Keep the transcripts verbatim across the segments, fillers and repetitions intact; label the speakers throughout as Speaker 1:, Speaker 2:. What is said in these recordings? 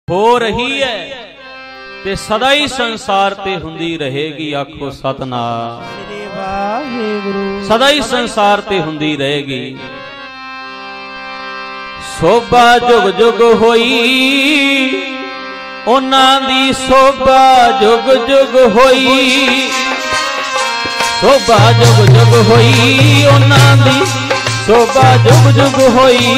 Speaker 1: हो रही है ते सदा ही संसार ते हुंदी रहेगी। आखो सतनाम श्री वाहिगुरु। सदा ही संसार ते हुंदी रहेगी। शोभा जुग जुग होई उन्हां दी, शोभा जुग जुग होई। शोभा जुग जुग होई उन्हां दी, शोभा जुग जुग होई।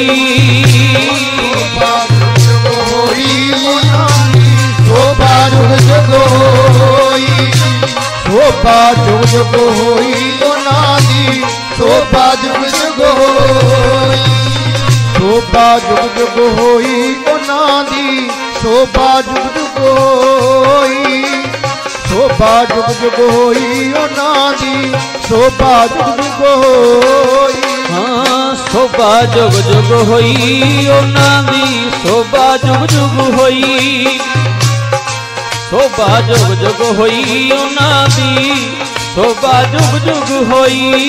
Speaker 2: शोभा जुग जुग होई, शोभा जुग जुग होई उन्हां दी, शोभा जुग जुग होई। शोभा जुग जुग होई उन्हां दी, शोभा जुग जुग होई। शोभा जुग जुग होई उन्हां दी, शोभा जुग जुग होई।
Speaker 1: हाँ शोभा जुग जुग होई उन्हां दी, शोभा जुग जुग होई। शोभा जुग जुग होई उन्हां दी, शोभा जुग जुग होई।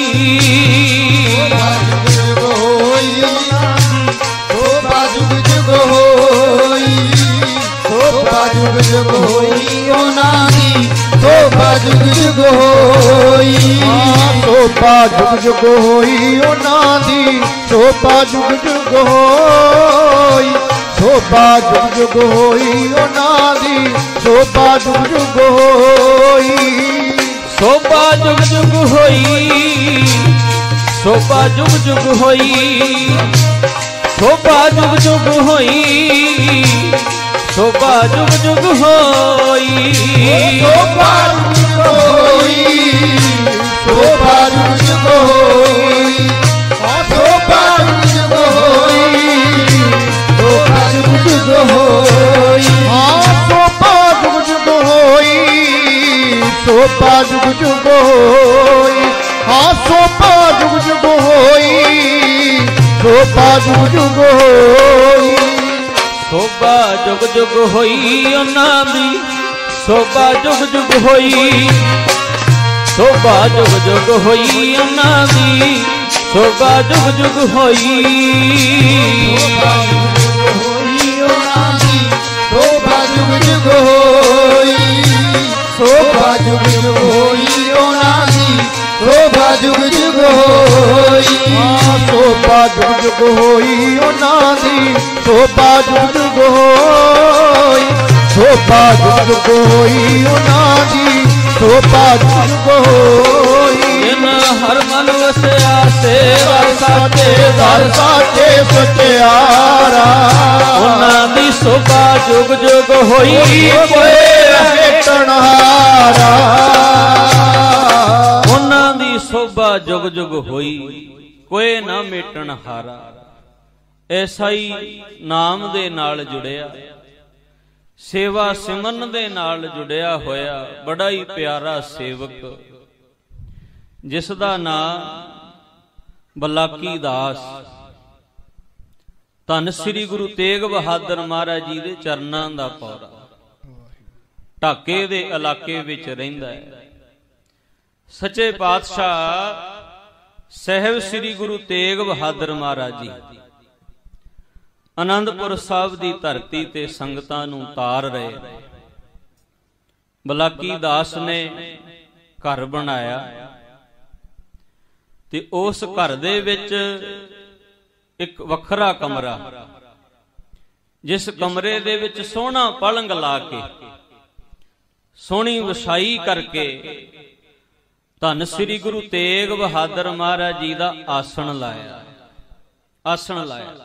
Speaker 2: शोभा जुग जुग होई, शोभा जुग जुग होई उन्हां दी, शोभा जुग जुग होई। शोभा जुग जुग होई उन्हां दी, शोभा जुग जुग होई। शोभा जुग जुग होई उन्हां दी, शोभा जुग जुग होई।
Speaker 1: शोभा जुग जुग होई, शोभा जुग जुग होई। शोभा जुग जुग होई, शोभा जुग जुग होई।
Speaker 2: शोभा जुग जुग होई, शोभा जुग जुग होई। शोभा जुग जुग होई, शोभा जुग जुग होई। शोभा जुग जुग होई, शोभा जुग जुग होई। शोभा जुग जुग होई, शोभा जुग जुग होई।
Speaker 1: शोभा जुग जुग होई उन्हां दी, शोभा जुग जुग होई। शोभा जुग जुग होई उन्हां दी, शोभा जुग जुग होई।
Speaker 2: शोभा जुग जुग होई, शोभा जुग जुग होई उन्हां दी, शोभा जुग जुग होई। शोभा जुग जुग होई उन्हां दी, शोभा जुग जुग होई। शोभा जुग जुग होई उन्हां दी, शोभा जुग जुग होई।
Speaker 1: जिन हर मन वसिया सेवा साचे
Speaker 2: दर साचे सत्यारा,
Speaker 1: उन्हां दी शोभा जुग जुग होई। कोई
Speaker 2: भेटण हारा,
Speaker 1: उन्हां दी शोभा जुग जुग होई, कोई ना मेटण हारा। ऐसा ही नाम दे नाल जुड़िया, सेवा सिमरन दे नाल जुड़िया होया बड़ा ही प्यारा सेवक, जिस दा नाम बलाकी दास। धन श्री गुरु तेग बहादुर महाराज जी दे चरनां दा पौरा, ढाके दे इलाके विच रहिंदा है। सच्चे पातशाह साहिब श्री गुरु तेग बहादुर महाराज जी आनंदपुर साहब की धरती ते संगतां नूं तार रहे। बलाकी दास ने घर बनाया ते उस घर दे विच एक वखरा कमरा, जिस कमरे दे विच सोहना पलंग ला के सोहनी वसाई करके धन श्री गुरु तेग बहादुर महाराज जी का आसन लाया। आसन लाया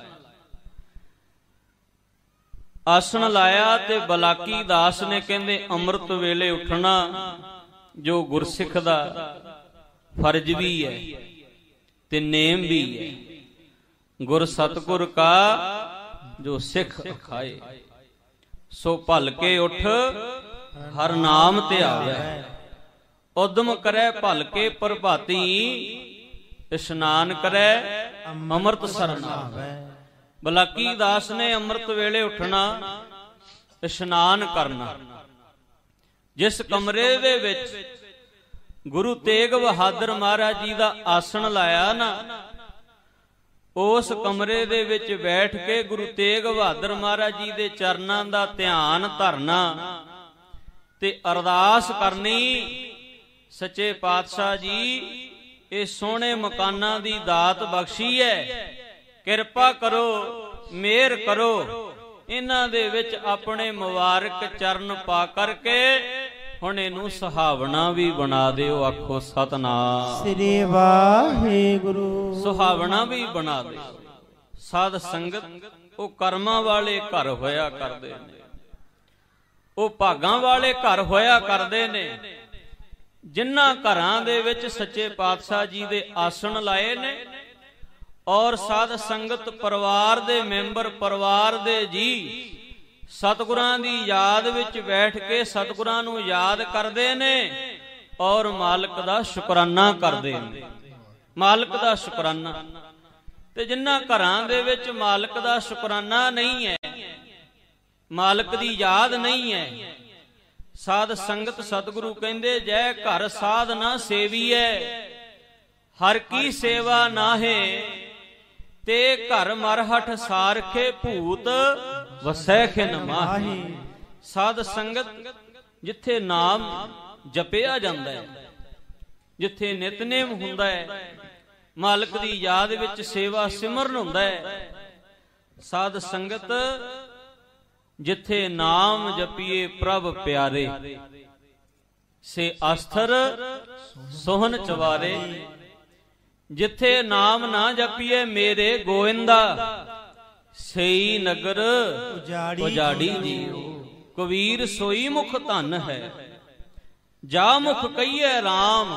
Speaker 1: आसन लाया ते बलाकी दास ने कहंदे अमृत वेले उठना जो गुरसिख दा फर्ज भी है ते नेम भी है। गुर सतगुर का जो सिख खाए, सो भल के उठ हर नाम ते आवे। उदम करे भल के प्रभाती, इशनान करे अमृत सरन आवे। बलाकी दास ने अमृत वेले उठना, इशनान करना। जिस कमरे दे विच गुरु तेग बहादुर महाराज जी का आसन लाया ना, ਉਸ ਕਮਰੇ ਦੇ ਵਿੱਚ ਬੈਠ ਕੇ ਗੁਰੂ ਤੇਗ ਬਹਾਦਰ ਮਹਾਰਾਜ ਜੀ ਦੇ ਚਰਨਾਂ ਦਾ ਧਿਆਨ ਧਰਨਾ ਤੇ ਅਰਦਾਸ ਕਰਨੀ, ਸੱਚੇ ਪਾਤਸ਼ਾਹ ਜੀ ਇਹ ਸੋਹਣੇ ਮਕਾਨਾਂ ਦੀ ਦਾਤ ਬਖਸ਼ੀ ਹੈ, ਕਿਰਪਾ ਕਰੋ, ਮਿਹਰ ਕਰੋ, ਇਹਨਾਂ ਦੇ ਵਿੱਚ ਆਪਣੇ ਮੁਬਾਰਕ ਚਰਨ ਪਾ ਕਰਕੇ ਹੁਣ ਇਹਨੂੰ ਸੁਹਾਵਣਾ ਵੀ ਬਣਾ ਦਿਓ। ਆਖੋ ਸਤਨਾਮ
Speaker 2: ਸ੍ਰੀ ਵਾਹਿਗੁਰੂ।
Speaker 1: ਸੁਹਾਵਣਾ ਵੀ ਬਣਾ ਦਿਓ। ਸਾਧ ਸੰਗਤ ਉਹ ਕਰਮਾਂ ਵਾਲੇ ਘਰ ਹੋਇਆ ਕਰਦੇ ਨੇ, ਉਹ ਭਾਗਾਂ ਵਾਲੇ ਘਰ ਹੋਇਆ ਕਰਦੇ ਨੇ, ਜਿਨ੍ਹਾਂ ਘਰਾਂ ਦੇ ਵਿੱਚ ਸੱਚੇ ਪਾਤਸ਼ਾਹ ਜੀ ਦੇ ਆਸਣ ਲਾਏ ਨੇ ਔਰ ਸਾਧ ਸੰਗਤ ਪਰਿਵਾਰ ਦੇ ਮੈਂਬਰ, ਪਰਿਵਾਰ ਦੇ ਜੀ ਸਤਿਗੁਰਾਂ ਦੀ ਯਾਦ ਵਿੱਚ ਬੈਠ ਕੇ ਸਤਿਗੁਰਾਂ ਨੂੰ ਯਾਦ ਕਰਦੇ ਨੇ ਔਰ ਮਾਲਕ ਦਾ ਸ਼ੁਕਰਾਨਾ ਕਰਦੇ ਨੇ, ਮਾਲਕ ਦਾ ਸ਼ੁਕਰਾਨਾ। ਤੇ ਜਿਨ੍ਹਾਂ ਘਰਾਂ ਦੇ ਵਿੱਚ ਮਾਲਕ ਦਾ ਸ਼ੁਕਰਾਨਾ ਨਹੀਂ ਹੈ, ਮਾਲਕ ਦੀ ਯਾਦ ਨਹੀਂ ਹੈ, ਸਾਧ ਸੰਗਤ ਸਤਿਗੁਰੂ ਕਹਿੰਦੇ ਜੈ ਘਰ ਸਾਧ ਨਾ ਸੇਵੀਐ, ਹਰ ਕੀ ਸੇਵਾ ਨਾਹੇ, ਤੇ ਘਰ ਮਰਹਠ ਸਾਰਖੇ ਭੂਤ ਵਸੈ ਖਿਨ ਮਾਹੀ। ਸਾਧ ਸੰਗਤ ਜਿੱਥੇ ਨਾਮ ਜਪਿਆ ਜਾਂਦਾ ਹੈ, ਜਿੱਥੇ ਨਿਤਨੇਮ ਹੁੰਦਾ ਹੈ, ਮਾਲਕ ਦੀ ਯਾਦ ਵਿੱਚ ਸੇਵਾ ਸਿਮਰਨ ਹੁੰਦਾ ਹੈ, ਸਾਧ ਸੰਗਤ ਜਿੱਥੇ ਨਾਮ ਜਪੀਏ ਪ੍ਰਭ ਪਿਆਰੇ, ਸੇ ਅਸਥਰ ਸੋਹਨ ਚਵਾਰੇ। ਜਿੱਥੇ ਨਾਮ ਨਾ ਜਪੀਏ ਮੇਰੇ ਗੋਇੰਦਾ, ਸਈ ਨਗਰ ਉਜਾੜੀ ਜੀਓ। ਕਬੀਰ ਸੋਈ ਮੁਖ ਧਨ ਹੈ, ਜਾ ਮੁਖ ਕਹੀਏ RAM,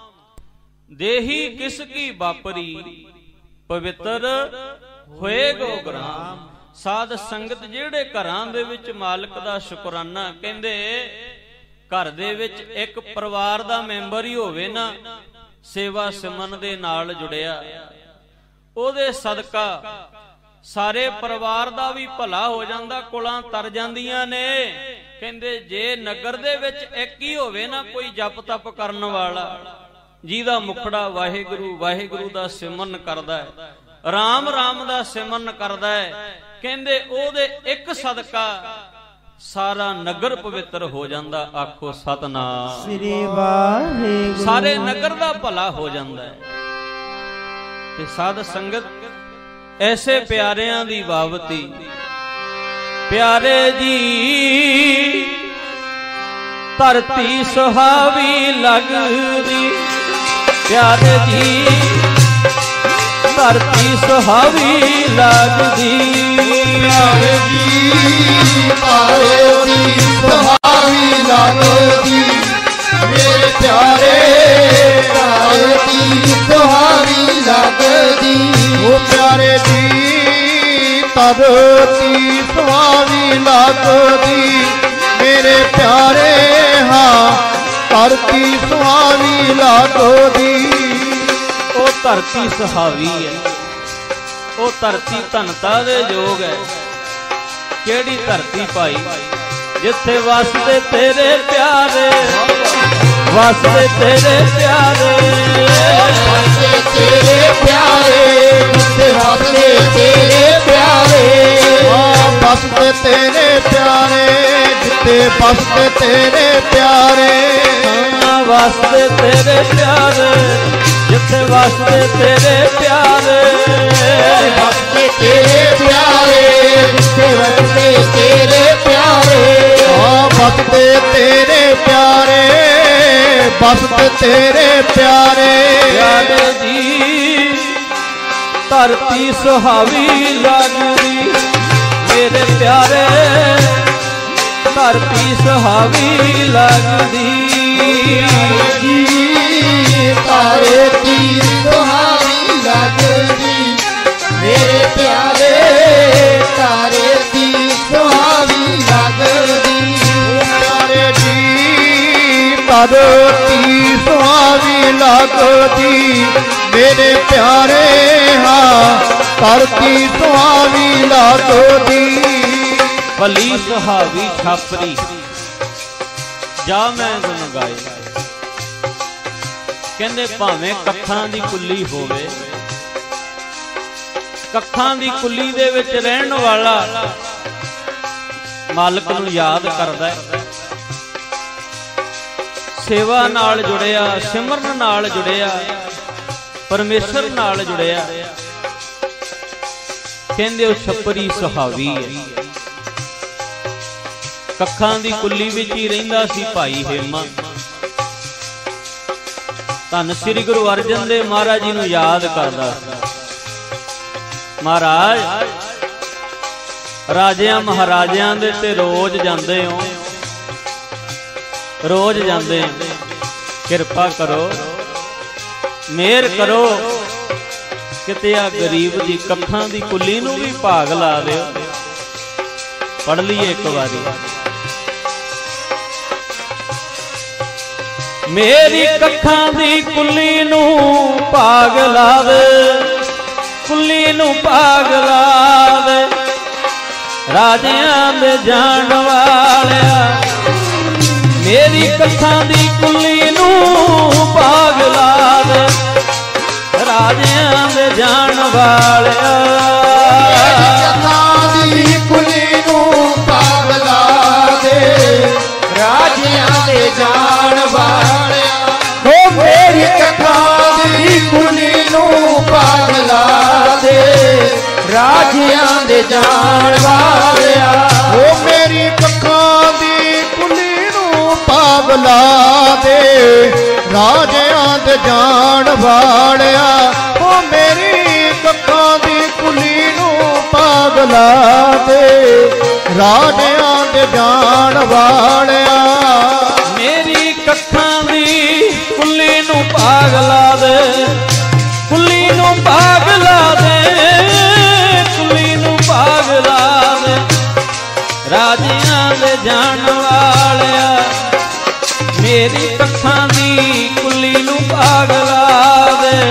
Speaker 1: ਦੇਹੀ ਕਿਸ ਕੀ ਬਾਪਰੀ, ਪਵਿੱਤਰ ਹੋਏਗੋ ਗ੍ਰਾਮ। ਸਾਧ ਸੰਗਤ ਜਿਹੜੇ ਘਰਾਂ ਦੇ ਵਿੱਚ ਮਾਲਕ ਦਾ ਸ਼ੁਕਰਾਨਾ, ਕਹਿੰਦੇ ਘਰ ਦੇ ਵਿੱਚ ਇੱਕ ਪਰਿਵਾਰ ਦਾ ਮੈਂਬਰ ਹੀ ਹੋਵੇ ਨਾ ਸੇਵਾ ਸਿਮਰਨ ਦੇ ਨਾਲ ਜੁੜਿਆ, ਉਹਦੇ ਸਦਕਾ ਸਾਰੇ ਪਰਿਵਾਰ ਦਾ ਵੀ ਭਲਾ ਹੋ ਜਾਂਦਾ, ਕੁਲਾਂ ਤਰ ਜਾਂਦੀਆਂ ਨੇ। ਕਹਿੰਦੇ ਜੇ ਨਗਰ ਦੇ ਵਿੱਚ ਇੱਕ ਹੀ ਹੋਵੇ ਨਾ ਕੋਈ ਜਪ ਤਪ ਕਰਨ ਵਾਲਾ, ਜਿਹਦਾ ਮੁਖੜਾ ਵਾਹਿਗੁਰੂ ਵਾਹਿਗੁਰੂ ਦਾ ਸਿਮਰਨ ਕਰਦਾ ਹੈ, ਰਾਮ ਰਾਮ ਦਾ ਸਿਮਰਨ ਕਰਦਾ ਹੈ, ਕਹਿੰਦੇ ਉਹਦੇ ਇੱਕ ਸਦਕਾ ਸਾਰਾ ਨਗਰ ਪਵਿੱਤਰ ਹੋ ਜਾਂਦਾ। ਆਖੋ ਸਤਨਾਮ
Speaker 2: ਸ੍ਰੀ ਵਾਹਿਗੁਰੂ।
Speaker 1: ਸਾਰੇ ਨਗਰ ਦਾ ਭਲਾ ਹੋ ਜਾਂਦਾ ਹੈ। ਤੇ ਸਾਧ ਸੰਗਤ ਐਸੇ ਪਿਆਰਿਆਂ ਦੀ ਬਾਬਤੀ, ਪਿਆਰੇ ਜੀ ਧਰਤੀ ਸੁਹਾਵੀ ਲੱਗਦੀ, ਪਿਆਰੇ ਜੀ ਧਰਤੀ ਸੁਹਾਵੀ ਲੱਗਦੀ,
Speaker 2: ਪਿਆਰੇ ਜੀ ਧਰਤੀ ਸੁਹਾਵੀ ਲੱਗਦੀ, ਮੇਰੇ ਪਿਆਰੇ ਧਰਤੀ ਸੁਹਾਵੀ ਲੱਗਦੀ। ਉਹ ਪਿਆਰੇ ਜੀ ਧਰਤੀ ਸੁਹਾਵੀ ਲੱਗਦੀ, ਮੇਰੇ ਪਿਆਰੇ ਹਾਂ ਧਰਤੀ ਸੁਹਾਵੀ ਲੱਗਦੀ।
Speaker 1: ਉਹ ਧਰਤੀ ਸੁਹਾਵੀ ਹੈ, ਉਹ ਧਰਤੀ ਧਨਤਾ ਦੇ ਯੋਗ ਹੈ। ਕਿਹੜੀ ਧਰਤੀ ਭਾਈ? ਜਿੱਥੇ ਵਸਦੇ ਤੇਰੇ ਪਿਆਰੇ, ਵਸਦੇ ਤੇਰੇ ਪਿਆਰੇ,
Speaker 2: ਵਸਦੇ ਤੇਰੇ ਪਿਆਰੇ, ਜਿੱਥੇ ਵਸਦੇ ਤੇਰੇ ਪਿਆਰੇ, ਹਾਂ ਵਸਦੇ ਤੇਰੇ ਪਿਆਰੇ, ਜਿੱਥੇ ਵਸਦੇ ਤੇਰੇ ਪਿਆਰੇ,
Speaker 1: ਹਾਂ ਵਸਦੇ ਤੇਰੇ ਪਿਆਰੇ, ਜਿੱਥੇ ਵਸਦੇ ਤੇਰੇ ਪਿਆਰੇ,
Speaker 2: ਵਸਦੇ ਤੇਰੇ ਪਿਆਰੇ, ਜਿੱਥੇ ਵਸਦੇ ਤੇਰੇ ਪਿਆਰੇ, ਹਾਂ ਵਸਦੇ ਤੇਰੇ ਪਿਆਰੇ, ਵਸਦੇ ਤੇਰੇ ਪਿਆਰੇ।
Speaker 1: ਪਿਆਰੇ ਜੀ ਧਰਤੀ ਸੁਹਾਵੀ ਲੱਗਦੀ, ਮੇਰੇ ਪਿਆਰੇ ਧਰਤੀ ਸੁਹਾਵੀ ਲੱਗਦੀ,
Speaker 2: ਜੀ ਧਰਤੀ ਸੁਹਾਵੀ ਲੱਗਦੀ, ਮੇਰੇ ਪਿਆਰੇ ਧਰਤੀ ਸੁਹਾਵੀ ਲੱਗਦੀ। ਪਿਆਰੇ ਜੀ ਧਰਤੀ ਸੁਹਾਵੀ ਲੱਗਦੀ, ਮੇਰੇ ਪਿਆਰੇ ਹਾਂ ਧਰਤੀ ਸੁਹਾਵੀ ਲੱਗਦੀ।
Speaker 1: ਭਲੀ ਸੁਹਾਵੀ ਛਾਪਰੀ ਜਾ ਮੈਂ ਗੁਣ ਗਾਏ। ਕਹਿੰਦੇ ਭਾਵੇਂ ਕੱਥਾਂ ਦੀ ਕੁੱਲੀ ਹੋਵੇ, ਕੱਖਾਂ ਦੀ ਕੁੱਲੀ ਦੇ ਵਿੱਚ ਰਹਿਣ ਵਾਲਾ ਮਾਲਕ ਨੂੰ ਯਾਦ ਕਰਦਾ ਹੈ, ਸੇਵਾ ਨਾਲ ਜੁੜਿਆ, ਸਿਮਰਨ ਨਾਲ ਜੁੜਿਆ, ਪਰਮੇਸ਼ਰ ਨਾਲ ਜੁੜਿਆ। ਕਹਿੰਦੇ ਉਹ ਛੱਪਰੀ ਸੁਹਾਵੀ ਹੈ। ਕੱਖਾਂ ਦੀ ਕੁੱਲੀ ਵਿੱਚ ਹੀ ਰਹਿੰਦਾ ਸੀ ਭਾਈ ਹੇਮਾ। ਧੰਨ ਸ੍ਰੀ ਗੁਰੂ ਅਰਜਨ ਦੇਵ ਮਹਾਰਾਜ ਜੀ ਨੂੰ ਯਾਦ ਕਰਦਾ ਸੀ। ਮਹਾਰਾਜ, ਰਾਜਿਆਂ ਮਹਾਰਾਜਿਆਂ ਦੇ ਤੇ ਰੋਜ਼ ਜਾਂਦੇ ਹੋ, ਰੋਜ਼ ਜਾਂਦੇ ਹੋ, ਕਿਰਪਾ ਕਰੋ, ਮਿਹਰ ਕਰੋ, ਕਿਤੇ ਆ ਗਰੀਬ ਦੀ ਕੱਖਾਂ ਦੀ ਕੁੱਲੀ ਨੂੰ ਵੀ ਭਾਗ ਲਾ ਦਿਓ। ਪੜ੍ਹ ਲਈਏ ਇੱਕ ਵਾਰੀ। ਮੇਰੀ ਕੱਖਾਂ ਦੀ ਕੁੱਲੀ ਨੂੰ ਭਾਗ ਲਾ ਦੇ, ਕੁੱਲੀ ਨੂੰ ਭਾਗ ਲਾ ਦੇ, ਰਾਜਿਆਂ ਦੇ ਜਾਣ ਵਾਲਿਆ। ਮੇਰੀ ਕੱਖਾਂ ਦੀ ਕੁੱਲੀ ਨੂੰ ਭਾਗ ਲਾ ਦੇ, ਰਾਜਿਆਂ ਦੇ ਜਾਣ ਵਾਲਿਆ।
Speaker 2: ਕੱਖਾਂ ਦੀ ਕੁੱਲੀ ਨੂੰ ਭਾਗ ਲਾ ਦੇ, ਰਾਜਿਆਂ ਦੇ ਜਾਣ ਵਾਲਿਆ। ਓ ਮੇਰੀ ਕੱਖਾਂ ਦੀ ਕੁੱਲੀ ਨੂੰ ਭਾਗ ਲਾ ਦੇ, ਰਾਜਿਆਂ ਦੇ ਜਾਣ ਵਾਲਿਆ। ਓ ਮੇਰੀ ਕੱਖਾਂ ਦੀ ਕੁੱਲੀ ਨੂੰ ਭਾਗ ਲਾ ਦੇ, ਰਾਜਿਆਂ ਦੇ ਜਾਣ ਵਾਲਿਆ। ਓ ਮੇਰੀ ਕੱਖਾਂ ਦੀ ਕੁੱਲੀ ਨੂੰ ਭਾਗ ਲਾ ਦੇ, ਰਾਜਿਆਂ ਦੇ ਜਾਣ ਵਾਲਿਆ।
Speaker 1: ਮੇਰੀ ਕੱਖਾਂ ਦੀ ਕੁੱਲੀ ਨੂੰ ਭਾਗ ਲਾ ਦੇ, ਕੁੱਲੀ ਨੂੰ ਭਾਗ ਲਾ ਦੇ, ਕੁੱਲੀ ਨੂੰ ਭਾਗ ਲਾ ਦੇ, ਰਾਜਿਆਂ ਦੇ ਜਾਣ ਵਾਲਿਆ। ਮੇਰੀ ਕੱਖਾਂ ਦੀ ਕੁੱਲੀ ਨੂੰ ਭਾਗ ਲਾ ਦੇ,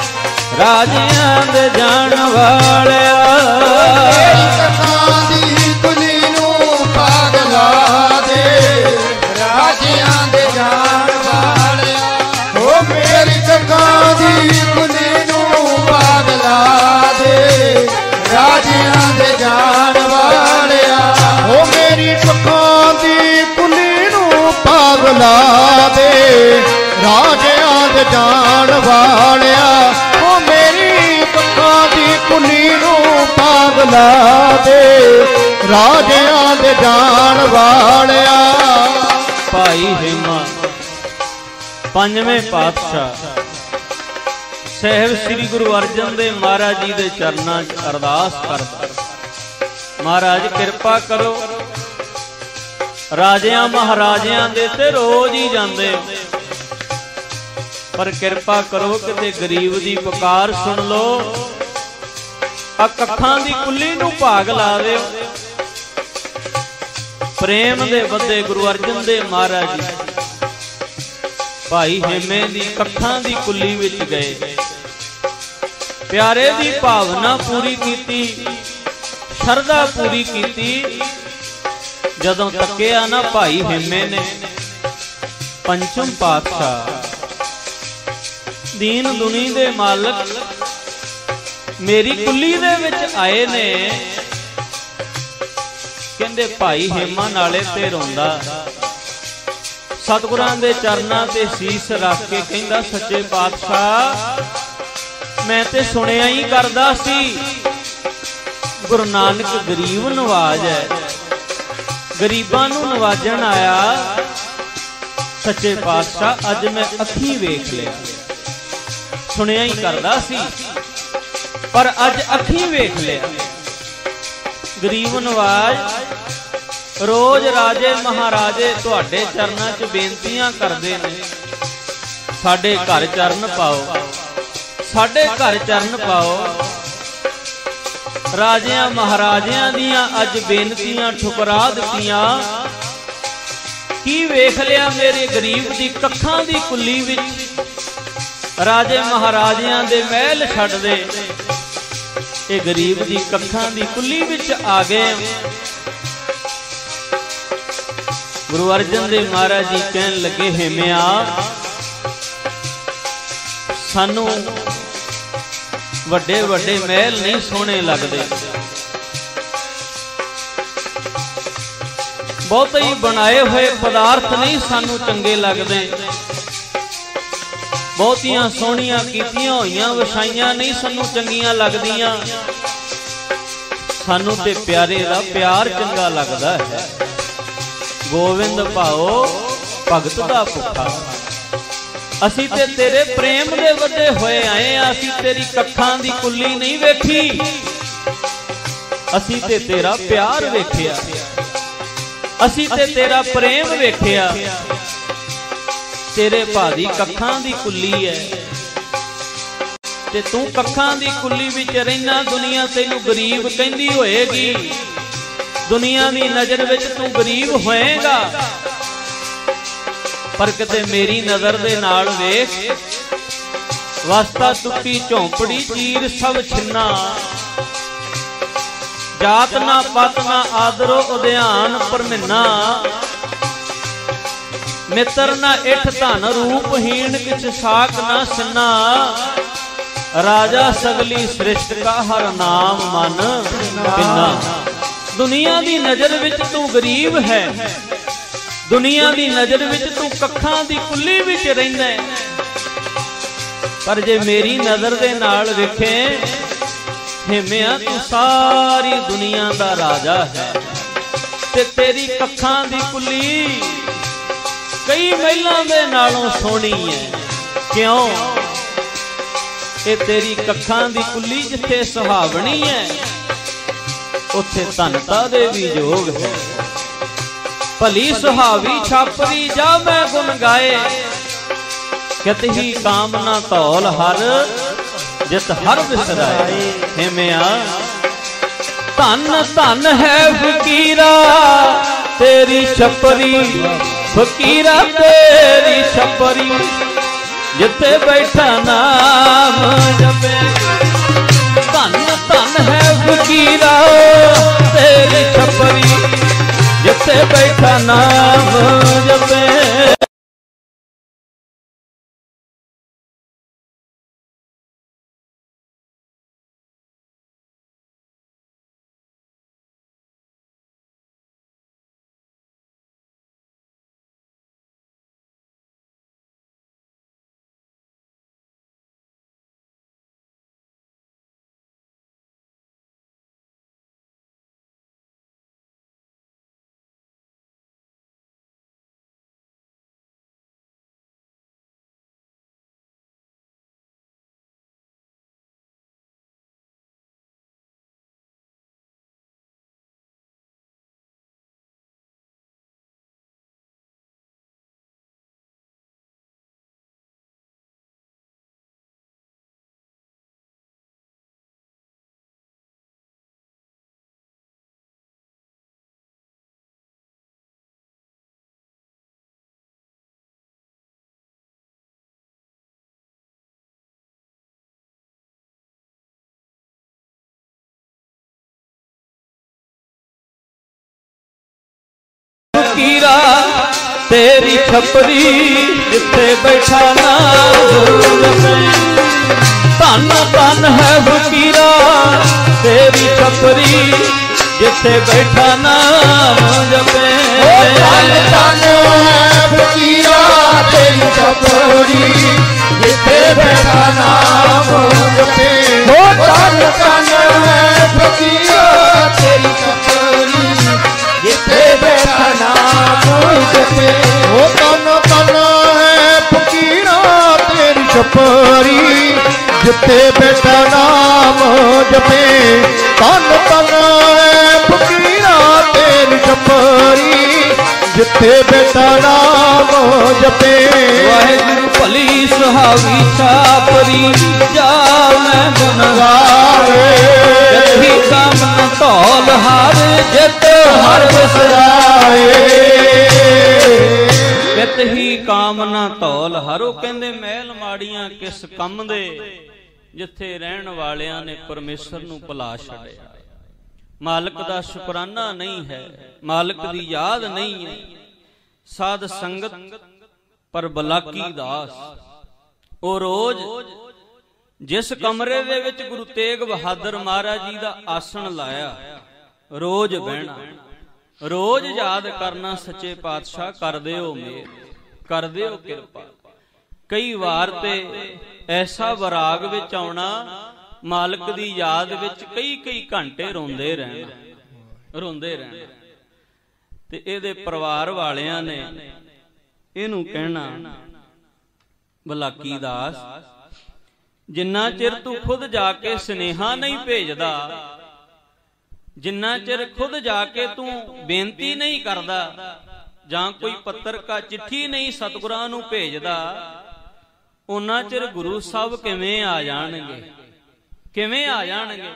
Speaker 1: ਰਾਜਿਆਂ ਦੇ ਜਾਣ ਵਾਲਿਆ।
Speaker 2: ਮੇਰੀ ਕੱਖਾਂ ਦੀ ਕੁੱਲੀ ਨੂੰ ਭਾਗ ਲਾ ਦੇ, ਰਾਜਿਆਂ ਦੇ ਜਾਣ ਵਾਲਿਆ। ਓ ਮੇਰੀ ਕੱਖਾਂ ਦੀ ਕੁੱਲੀ ਨੂੰ ਭਾਗ ਲਾ ਦੇ, ਰਾਜਿਆਂ ਦੇ ਜਾਣ ਵਾਲਿਆ। ਓ ਮੇਰੀ ਕੱਖਾਂ ਦੀ ਕੁੱਲੀ ਨੂੰ ਭਾਗ ਲਾ ਦੇ, ਰਾਜਿਆਂ ਦੇ ਜਾਣ ਵਾਲਿਆ। ਓ ਮੇਰੀ ਕੱਖਾਂ ਦੀ ਕੁੱਲੀ ਨੂੰ ਭਾਗ ਲਾ ਦੇ, ਰਾਜਿਆਂ ਦੇ ਜਾਣ ਵਾਲਿਆ।
Speaker 1: ਭਾਈ ਹੇਮਾ ਪੰਜਵੇਂ ਪਾਤਸ਼ਾਹ ਸਾਹਿਬ ਸ੍ਰੀ ਗੁਰੂ ਅਰਜਨ ਦੇਵ ਮਹਾਰਾਜ ਜੀ ਦੇ ਚਰਨਾਂ 'ਚ ਅਰਦਾਸ ਕਰਦਾ, ਮਹਾਰਾਜ ਕਿਰਪਾ ਕਰੋ, ਰਾਜਿਆਂ ਮਹਾਰਾਜਿਆਂ ਦੇ ਤੇ ਰੋਜ਼ ਹੀ ਜਾਂਦੇ, ਪਰ ਕਿਰਪਾ ਕਰੋ ਕਿਤੇ ਗਰੀਬ ਦੀ ਪੁਕਾਰ ਸੁਣ ਲਓ, ਆ ਕੱਖਾਂ ਦੀ ਕੁੱਲੀ ਨੂੰ ਭਾਗ ਲਾ ਦਿਓ। ਪ੍ਰੇਮ ਦੇ ਵੱਧੇ ਗੁਰੂ ਅਰਜਨ ਦੇਵ ਮਹਾਰਾਜ ਜੀ ਭਾਈ ਹੇਮੇ ਦੀ ਕੱਖਾਂ ਦੀ ਕੁੱਲੀ ਵਿੱਚ ਗਏ, ਪਿਆਰੇ ਦੀ ਭਾਵਨਾ ਪੂਰੀ ਕੀਤੀ, ਸ਼ਰਧਾ ਪੂਰੀ ਕੀਤੀ। ਜਦੋਂ ਤੱਕਿਆ ਨਾ ਭਾਈ ਹੇਮੇ ਨੇ, ਪੰਚਮ ਪਾਤਸ਼ਾਹ ਦੀਨ ਦੁਨੀ ਦੇ ਮਾਲਕ ਮੇਰੀ ਕੁੱਲੀ ਦੇ ਵਿੱਚ ਆਏ ਨੇ। ਕਹਿੰਦੇ ਭਾਈ ਹੇਮਾ ਨਾਲੇ ਤੇ ਰੋਂਦਾ, ਸਤਿਗੁਰਾਂ ਦੇ ਚਰਨਾਂ ਤੇ ਸੀਸ ਰੱਖ ਕੇ ਕਹਿੰਦਾ, ਸੱਚੇ ਪਾਤਸ਼ਾਹ ਮੈਂ ਤੇ ਸੁਣਿਆ ਹੀ ਕਰਦਾ ਸੀ ਗੁਰੂ ਨਾਨਕ ਗਰੀਬ ਨਵਾਜ ਹੈ, ਗਰੀਬਾਂ ਨੂੰ ਨਵਾਜਣ ਆਇਆ। ਸੱਚੇ ਪਾਤਸ਼ਾਹ ਅੱਜ ਮੈਂ ਅੱਖੀਂ ਵੇਖ ਲਿਆ, ਸੁਣਿਆ ਹੀ ਕਰਦਾ ਸੀ ਪਰ ਅੱਜ ਅੱਖੀਂ ਵੇਖ ਲਿਆ। ਗਰੀਬ ਨਵਾਜ ਰੋਜ਼ ਰਾਜੇ ਮਹਾਰਾਜੇ ਤੁਹਾਡੇ ਚਰਨਾਂ 'ਚ ਬੇਨਤੀਆਂ ਕਰਦੇ ਨੇ, ਸਾਡੇ ਘਰ ਚਰਨ ਪਾਓ, ਸਾਡੇ ਘਰ ਚਰਨ ਪਾਓ। ਰਾਜਿਆਂ ਮਹਾਰਾਜਿਆਂ ਦੀਆਂ ਅੱਜ ਬੇਨਤੀਆਂ ਠੁਕਰਾ ਦਿੱਤੀਆਂ। ਕੀ ਵੇਖ ਲਿਆ ਮੇਰੇ ਗਰੀਬ ਦੀ ਕੱਖਾਂ ਦੀ ਕੁੱਲੀ ਵਿੱਚ, ਰਾਜੇ ਮਹਾਰਾਜਿਆਂ ਦੇ ਮਹਿਲ ਛੱਡ ਦੇ, ਇਹ ਗਰੀਬ ਦੀ ਕੱਖਾਂ ਦੀ ਕੁੱਲੀ ਵਿੱਚ ਆ ਗਏ। ਗੁਰੂ ਅਰਜਨ ਦੇਵ ਮਹਾਰਾਜ ਜੀ ਕਹਿਣ ਲੱਗੇ, ਹੇਮਿਆ ਸਾਨੂੰ ਵੱਡੇ ਵੱਡੇ ਮਹਿਲ ਨਹੀਂ ਸੋਹਣੇ ਲੱਗਦੇ, ਬਹੁਤੇ ਹੀ ਬਣਾਏ ਹੋਏ ਪਦਾਰਥ ਨਹੀਂ ਸਾਨੂੰ ਚੰਗੇ ਲੱਗਦੇ, ਬਹੁਤੀਆਂ ਸੋਹਣੀਆਂ ਕੀਤੀਆਂ ਹੋਈਆਂ ਵਿਛਾਈਆਂ ਨਹੀਂ ਸਾਨੂੰ ਚੰਗੀਆਂ ਲੱਗਦੀਆਂ। ਸਾਨੂੰ ਤੇ ਪਿਆਰੇ ਦਾ ਪਿਆਰ ਚੰਗਾ ਲੱਗਦਾ ਹੈ। ਗੋਵਿੰਦ ਭਾਓ ਭਗਤ ਦਾ ਭੁੱਖਾ, ਅਸੀਂ ਤੇ ਤੇਰੇ ਪ੍ਰੇਮ ਦੇ ਵਧੇ ਹੋਏ ਆਏ ਆ। ਅਸੀਂ ਤੇਰੀ ਕੱਖਾਂ ਦੀ ਕੁੱਲੀ ਨਹੀਂ ਵੇਖੀ, ਅਸੀਂ ਤੇ ਤੇਰਾ ਪਿਆਰ ਵੇਖਿਆ, ਅਸੀਂ ਤੇ ਤੇਰਾ ਪ੍ਰੇਮ ਵੇਖਿਆ। ਤੇਰੇ ਭਾ ਦੀ ਕੱਖਾਂ ਦੀ ਕੁੱਲੀ ਹੈ ਤੇ ਤੂੰ ਕੱਖਾਂ ਦੀ ਕੁੱਲੀ ਵਿੱਚ ਰਹਿਣਾ। ਦੁਨੀਆ ਤੈਨੂੰ ਗਰੀਬ ਕਹਿੰਦੀ ਹੋਏਗੀ, ਦੁਨੀਆ ਦੀ ਨਜ਼ਰ ਵਿੱਚ ਤੂੰ ਗਰੀਬ ਹੋਏਗਾ, ਪਰ ਕਿਤੇ ਮੇਰੀ ਨਜ਼ਰ ਦੇ ਨਾਲ ਵੇਖ, ਵਸਤਾ ਟੁੱਟੀ ਝੌਂਪੜੀ ਚੀਰ ਸਭ ਛਿੰਨਾ, ਜਾਤ ਨਾ ਪਤ ਨਾ ਆਦਰੋ ਉਦਿਆਨ ਪਰਮਿੰਨਾ, ਮਿੱਤਰ ਨਾ ਇਠ ਧਨ ਰੂਪਹੀਣ ਕਿਛ ਸਾਕ ਨਾ ਸਿੰਨਾ, ਰਾਜਾ ਸਗਲੀ ਸ੍ਰਿਸ਼ਟ ਕਾ ਹਰ ਨਾਮ ਮਨ ਬਿਨਾ। ਦੁਨੀਆ ਦੀ ਨਜ਼ਰ ਵਿੱਚ ਤੂੰ ਗਰੀਬ ਹੈ, ਦੁਨੀਆ ਦੀ ਨਜ਼ਰ ਵਿੱਚ ਤੂੰ ਕੱਖਾਂ ਦੀ ਕੁੱਲੀ ਵਿੱਚ ਰਹਿੰਦਾ ਹੈ, ਪਰ ਜੇ ਮੇਰੀ ਨਜ਼ਰ ਦੇ ਨਾਲ ਵੇਖੇ ਹਿਮਿਆ ਤੂੰ ਸਾਰੀ ਦੁਨੀਆ ਦਾ ਰਾਜਾ ਹੈ। ਤੇ ਤੇਰੀ ਕੱਖਾਂ ਦੀ ਕੁੱਲੀ ਕਈ ਮਹਿਲਾਂ ਦੇ ਨਾਲੋਂ ਸੋਹਣੀ ਹੈ। ਕਿਉਂ? ਇਹ ਤੇਰੀ ਕੱਖਾਂ ਦੀ ਕੁੱਲੀ ਜਿੱਥੇ ਸੁਹਾਵਣੀ ਹੈ, ਉੱਥੇ ਧਨਤਾ ਦੇ ਵੀ ਜੋਗ ਹੈ। ਭਲੀ ਸੁਹਾਵੀ ਛਾਪਰੀ ਜਾ ਮੈਂ ਗੁਣ ਗਾਏ, ਕਿਤ ਹੀ ਕਾਮਨਾ ਧੌਲ ਹਰ ਜਿਤ ਹਰ ਵਿਸਰਾਏ। ਹਿਮਿਆ ਧਨ ਧਨ ਹੈ ਫਕੀਰਾ ਤੇਰੀ ਛਪਰੀ, ਫਕੀਰਾ ਤੇਰੀ ਛਪਰੀ, ਜਿੱਥੇ ਬੈਠਾ ਨਾਮ ਜਪੇ। ਧਨ ਧਨ ਹੈ ਫਕੀਰਾ ਤੇਰੀ ਛਪਰੀ, ਜਿੱਥੇ ਬੈਠਾ ਨਾਮ ਜਪੇ। ਫਕੀਰਾ ਤੇਰੀ ਛਪਰੀ, ਜਿੱਥੇ ਬੈਠਾ ਨਾਮ ਜਪੇ। ਧਨ ਧਨ ਹੈ ਫਕੀਰਾ ਤੇਰੀ ਛਪਰੀ, ਜਿੱਥੇ ਬੈਠਾ ਨਾਮ ਜਪੇ।
Speaker 2: ਧਨ ਧਨ ਹੈ ਫਕੀਰਾ ਤੇਰੀ ਛਪਰੀ, ਜਿੱਥੇ ਬੈਠਾ ਨਾਮ ਜਪੇ। ਧਨ ਧਨ ਹੈ ਫਕੀਰਾ ਤੇਰੀ ਛਪਰੀ, ਜਿੱਥੇ ਬੈਠਾ ਨਾਮ ਜਪੇ। ਉਹ ਧਨ ਧਨ ਹੈ ਫਕੀਰਾ ਤੇਰੀ ਛਪਰੀ, ਜਿੱਥੇ ਬੈਠਾ ਨਾਮ ਜਪੇ। ਧਨ ਧਨ ਹੈ ਫਕੀਰਾ ਤੇਰੀ ਛਪਰੀ, ਜਿੱਥੇ ਬੈਠਾ ਨਾਮ ਜਪੇ।
Speaker 1: ਵਾਹਿਗੁਰੂ ਭਲੀ ਸੁਹਾਵੀ ਛਾਪਰੀ, ਜਾ ਮੈਂ ਗੁਣ ਗਾਏ। ਜਥੀ ਕਾਮਨਾ ਧੌਲ ਹਰ ਜਿਤ ਹਰ ਵਿਸਰਾਏ। ਕਿਤ ਹੀ ਕਾਮਨਾ ਧੌਲ ਹਰ। ਉਹ ਕਹਿੰਦੇ ਮਹਿਲ ਮਾੜੀਆਂ ਕਿਸ ਕੰਮ ਦੇ, ਜਿੱਥੇ ਰਹਿਣ ਵਾਲਿਆਂ ਨੇ ਪਰਮੇਸ਼ਰ ਨੂੰ ਭੁਲਾ ਛੱਡਿਆ। ਮਾਲਕ ਦਾ ਸ਼ੁਕਰਾਨਾ ਨਹੀਂ ਹੈ, ਮਾਲਕ ਦੀ ਯਾਦ ਨਹੀਂ ਹੈ। ਸਾਧ ਸੰਗਤ ਪਰ ਬਲਾਕੀ ਦਾਸ, ਉਹ ਰੋਜ਼ जिस कमरे दे विच गुरु तेग बहादुर महाराज जी दा आसन लाया, रोज बहना, रोज याद करना, सच्चे पातशाह कर दिओ मेर, कर दिओ किरपा। कई वार ते ऐसा वराग विच आउणा, मालक दी याद विच कई कई घंटे रोंदे रहना, रोंदे रहना। ते इहदे परिवार वालियां ने इहनूं कहना, बलाकी दास, जिन्ना चिर तू खुद जाके सुनेहा नहीं भेजदा, जिन्ना चिर खुद जाके तू बेनती नहीं करदा, जां कोई पत्तर का चिट्ठी नहीं सतगुरां नूं भेजदा, उन्ना चिर गुरु साहब किवें आ जाणगे, किवें आ जाणगे।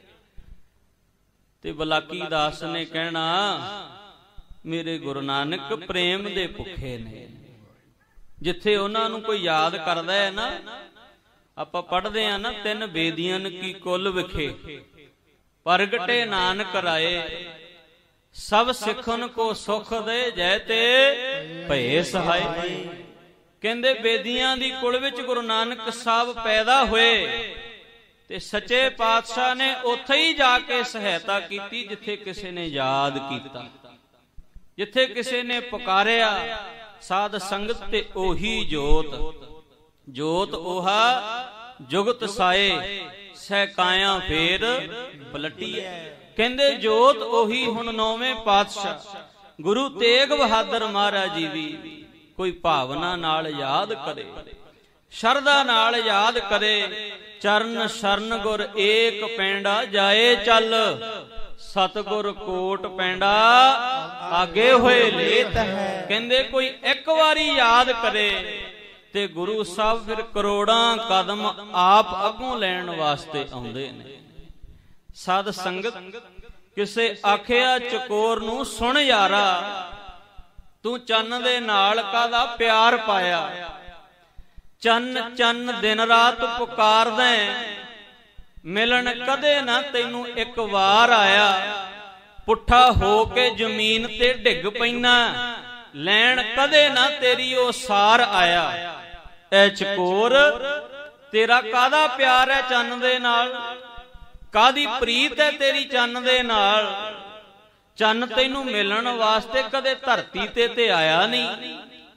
Speaker 1: ते बलाकी दास ने कहना, मेरे गुरु नानक प्रेम दे भुखे ने। जिथे उन्हां नूं कोई याद करदा है ना, आपां पढ़दे आ ना, तिन बेदियां की कुल विखे प्रगटे नानक राए, सब सिखन को सुख दे, जैते भय सहाय। कहंदे बेदियां दी कुल विच गुरु नानक साहब पैदा होए, ते सच्चे पातशाह ने उत्थे ही जाके सहायता कीती जिथे किसी ने याद कीता, जिथे किसी ने पुकारिया। साध संगत ते ओही जोत, जोत ओहा जुगत साए, सहकाया फेर पलटी। कहंदे जोत ओही हुण नौवें पातशाह गुरु तेग बहादुर महाराज जी भी कोई भावना नाल याद करे, शरदा नाल याद करे। चरण शरण गुर एक पैंडा जाए चल, सतगुर कोट पैंडा आगे होए लेत है। कहंदे कोई एक वारी याद करे ते गुरु साहब फिर करोड़ां कदम आप अगों लैण वास्ते आउंदे ने। साध संगत किसे आखिया चकोर नूं, सुन यारा तू चन्न दे नाल कादा प्यार पाया, चन्न चन्न दिन रात पुकारदा, मिलन कदे ना तैनू एक वार आया। पुट्ठा हो के जमीन ते डिग पैना, लैण कदे ना तेरी ओ सार आया। ऐ चकोर तेरा कादा प्यार है चन्न दे नाल, कादी प्रीत है तेरी चन्न दे नाल। चन्न तैनू मिलन वास्ते कदे धरती ते ते आया नहीं।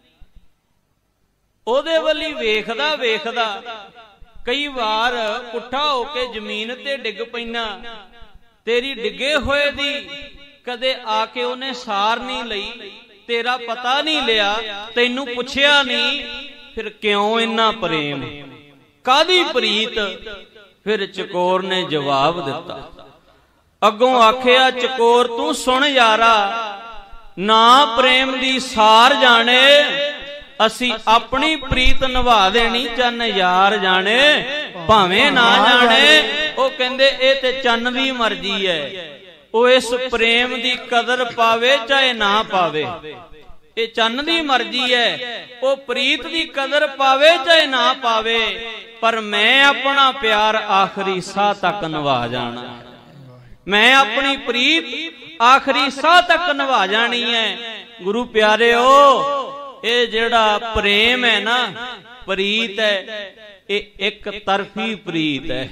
Speaker 1: ओदे वली वेखदा वेखदा कई वार पुट्ठा होके जमीन ते डिग पैना, तेरी डिगे होए दी कदे आके उन्हें सार नहीं लई, तेरा पता नहीं लिया, तैनू पुछया नहीं, फिर क्यों इन्ना प्रेम, कादी प्रीत। फिर चकोर ने जवाब दिता, अगों आखिया चकोर तू सुन यारा, ना प्रेम दी सार जाने, असी अपनी प्रीत निभा देनी, चन्न यार जाने भावें ना जाने। ओ कहंदे ए ते चन्न दी मर्जी है, ओ इस प्रेम दी कदर पावे चाहे ना पावे, ये चन्न दी मर्जी है। ओ प्रीत दी कदर पावे चाहे ना पावे, पर मैं अपना प्यार आखिरी साह तक निभा जाना, मैं अपनी प्रीत आखिरी साह तक निभा जानी है। गुरु प्यारे हो, ये जेड़ा प्रेम है ना, प्रीत है, ये एक तरफी प्रीत है,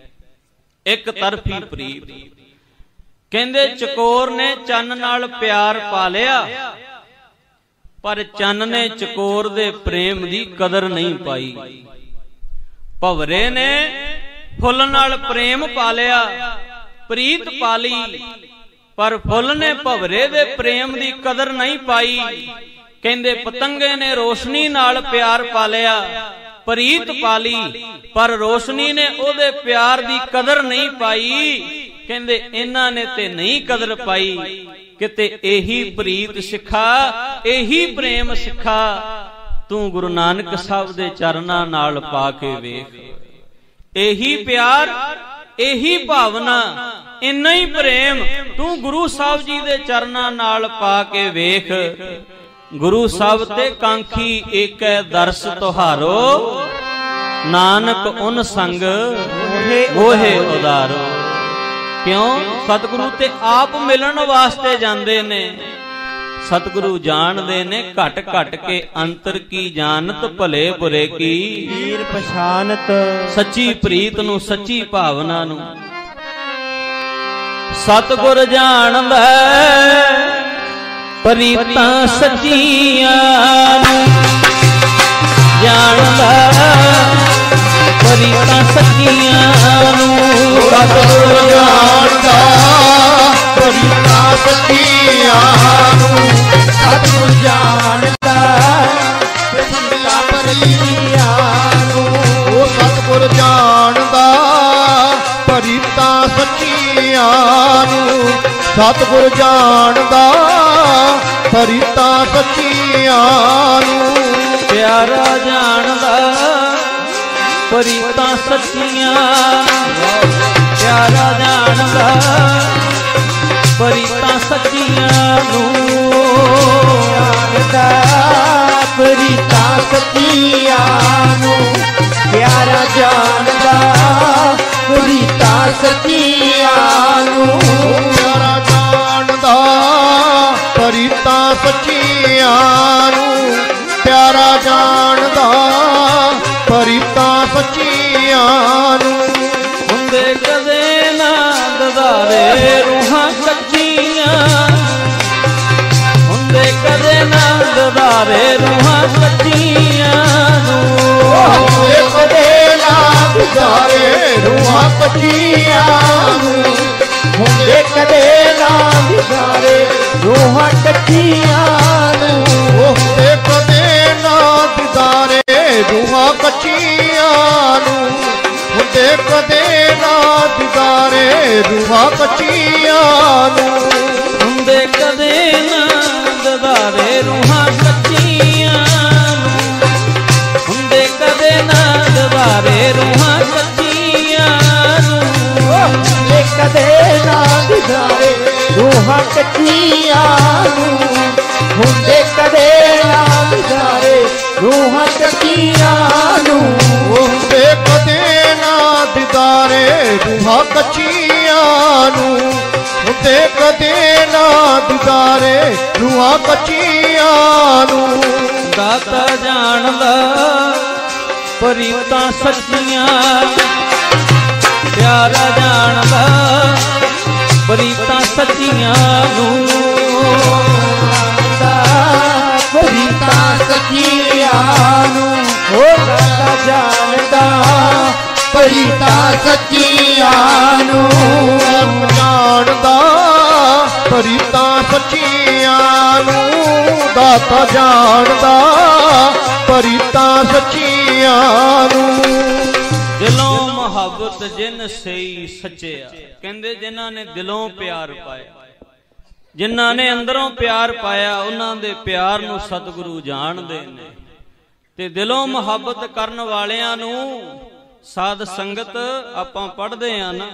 Speaker 1: एक तरफी प्रीत। कहंदे चकोर ने चन्न नाल प्यार पा लिया, पर चन्न ने चकोर दे प्रेम दी कदर नहीं पाई। भवरे ने फुल नाल प्रेम पा लिया, प्रीत पा ली, पर फुल ने भवरे दे प्रेम दी कदर नहीं पाई। कहंदे पतंगे ने रोशनी नाल प्यार पा लिया, प्रीत पा ली, पर रोशनी ने ओदे प्यार दी कदर नहीं पाई। कहंदे इन्हां ने ते नहीं कदर पाई, किते एही प्रीत सिखा, एही प्रेम सिखा तू गुरु नानक साहब दे चरनां नाल पा के वेख। एही प्यार, एही भावना, इन्ना ही प्रेम तू गुरु साहब जी दे चरनां नाल पा के वेख। गुरु साहब ते कांखी एक दर्श तुहारो, नानक उन संग मोहे उदारो। क्यों? सतगुरु ते आप मिलन वास्ते जांदे ने, सतगुरु जानदे ने घट घट के अंतर की जानत भले बुरे की
Speaker 3: वीर पछानत
Speaker 1: सच्ची प्रीत नू सच्ची भावना नू सतगुर जानदा प्रीतां सच्चियां नू जानदा प्रीतां सच्चियां नू
Speaker 2: सतगुर जानदा प्रीतां सच्चियां नू सतगुर जानदा प्रीतां सच्चियां नू ओ सतगुर जानदा प्रीतां सच्चियां नू सतगुर जानदा प्रीतां सच्चियां नू
Speaker 1: प्यारा जानदा प्रीतां सच्चियां प्यारा जानदा प्रीतां सच्चियां नू
Speaker 3: जानदा प्रीतां सच्चियां नू प्यारा जानदा प्रीतां सच्चियां नू
Speaker 2: प्यारा जानदा प्रीतां सच्चियां नू प्यारा जानदा प्रीतां सच्चियां नू
Speaker 1: हुंदे कदे ना ददारे रूहां सच्चियां हुंदे कदे ना ददारे रूहां सच्चियां नू
Speaker 2: हुंदे कदे ना ददारे रूहां सच्चियां नू
Speaker 3: हुंदे कदे ना ददारे रूहां सच्चियां नू
Speaker 2: हुंदे कदे ना ददारे रूहां कच्चियां नू हुंदे कदे ना ददारे रूहां कच्चियां नू
Speaker 1: हुंदे कदे ना ददारे रूहां सच्चियां नू हुंदे कदे ना ददारे रूहां सच्चियां नू
Speaker 3: हुंदे कदे ना ददारे रूहां कच्चियां नू हुंदे कदे ना ददारे रूहां कच्चियां नू
Speaker 2: हुंदे कदे ना ददारे रूहां कच्चियां नू हुंदे कदे ना ददारे रूहां कच्चियां नू
Speaker 1: दाता जानदा प्रीतां सच्चियां प्यारा जानदा प्रीतां सच्चियां नू
Speaker 3: प्रीतां सच्चियां नू ओ दाता जानदा प्रीतां सच्चियां नू
Speaker 2: जानदा प्रीतां सच्चियां नू दाता जानदा प्रीतां सच्चियां नू
Speaker 1: दिलों मुहब्बत जिन सही सच्चिया कहंदे जिन्हां ने दिलों प्यार पाया जिन्हां ने अंदरों प्यार पाया उन्हां दे प्यार नूं सतगुरु जाणदे ने ते दिलों मुहब्बत करन वालियां नूं साध संगत आपां पढ़दे आ ना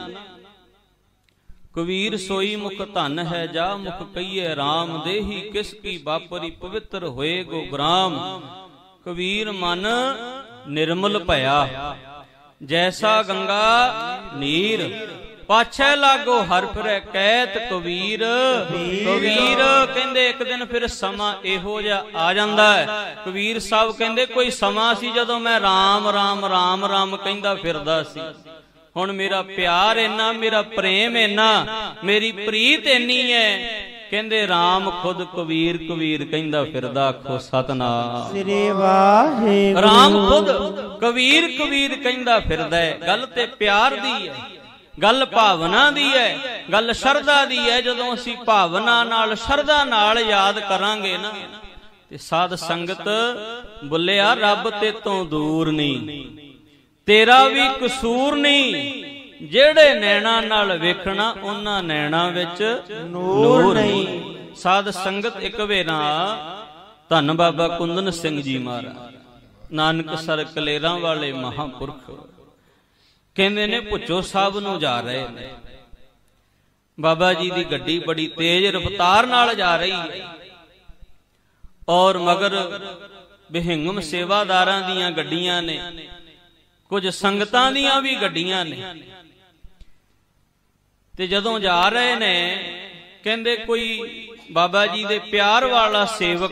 Speaker 1: कबीर सोई मुख धन है जा मुख कहिए राम देही किस की बापरी पवित्र होए गो ग्राम कबीर मन निर्मल भया जैसा गंगा नीर पाछे लागो हर फिरे कैत कबीर कबीर कहंदे एक दिन फिर समा इहो जिहा आ जांदा है कबीर साहब कहंदे कोई समा सी जदों मैं राम राम राम राम कहंदा फिरदा सी हुण मेरा प्यार इन्ना मेरा प्रेम इन्ना मेरी प्रीत इन्नी है कहंदे राम खुद कबीर कबीर कहंदा फिरदा आखो सतनाम
Speaker 3: श्री वाहिगुरू
Speaker 1: राम खुद कबीर कबीर कहंदा फिरदा है गल ते प्यार दी है गल भावना दी है गल शरदा दी है जदों असीं भावना नाल शरदा नाल याद करांगे ना ते साध संगत बुल्लिया रब ते तों दूर नहीं तेरा भी कसूर नहीं जेड़े नैना नाल वेखना उन्हां नैना विच नूर नहीं साध संगत एक वेरा धन बाबा कुंदन सिंह जी महाराज नानक सर कलेरां वाले महापुरख कहंदे ने भुच्चो साहब नूं जा रहे ने बाबा जी दी गड्डी बड़ी तेज रफ्तार नाल जा रही है और मगर बिहिंगम सेवादारां दीयां गड्डियां ने कुछ संगतां दीयां भी गड्डियां ने ते जदों जा रहे ने कहंदे कोई ਬਾਬਾ ਜੀ ਦੇ ਪਿਆਰ ਵਾਲਾ ਸੇਵਕ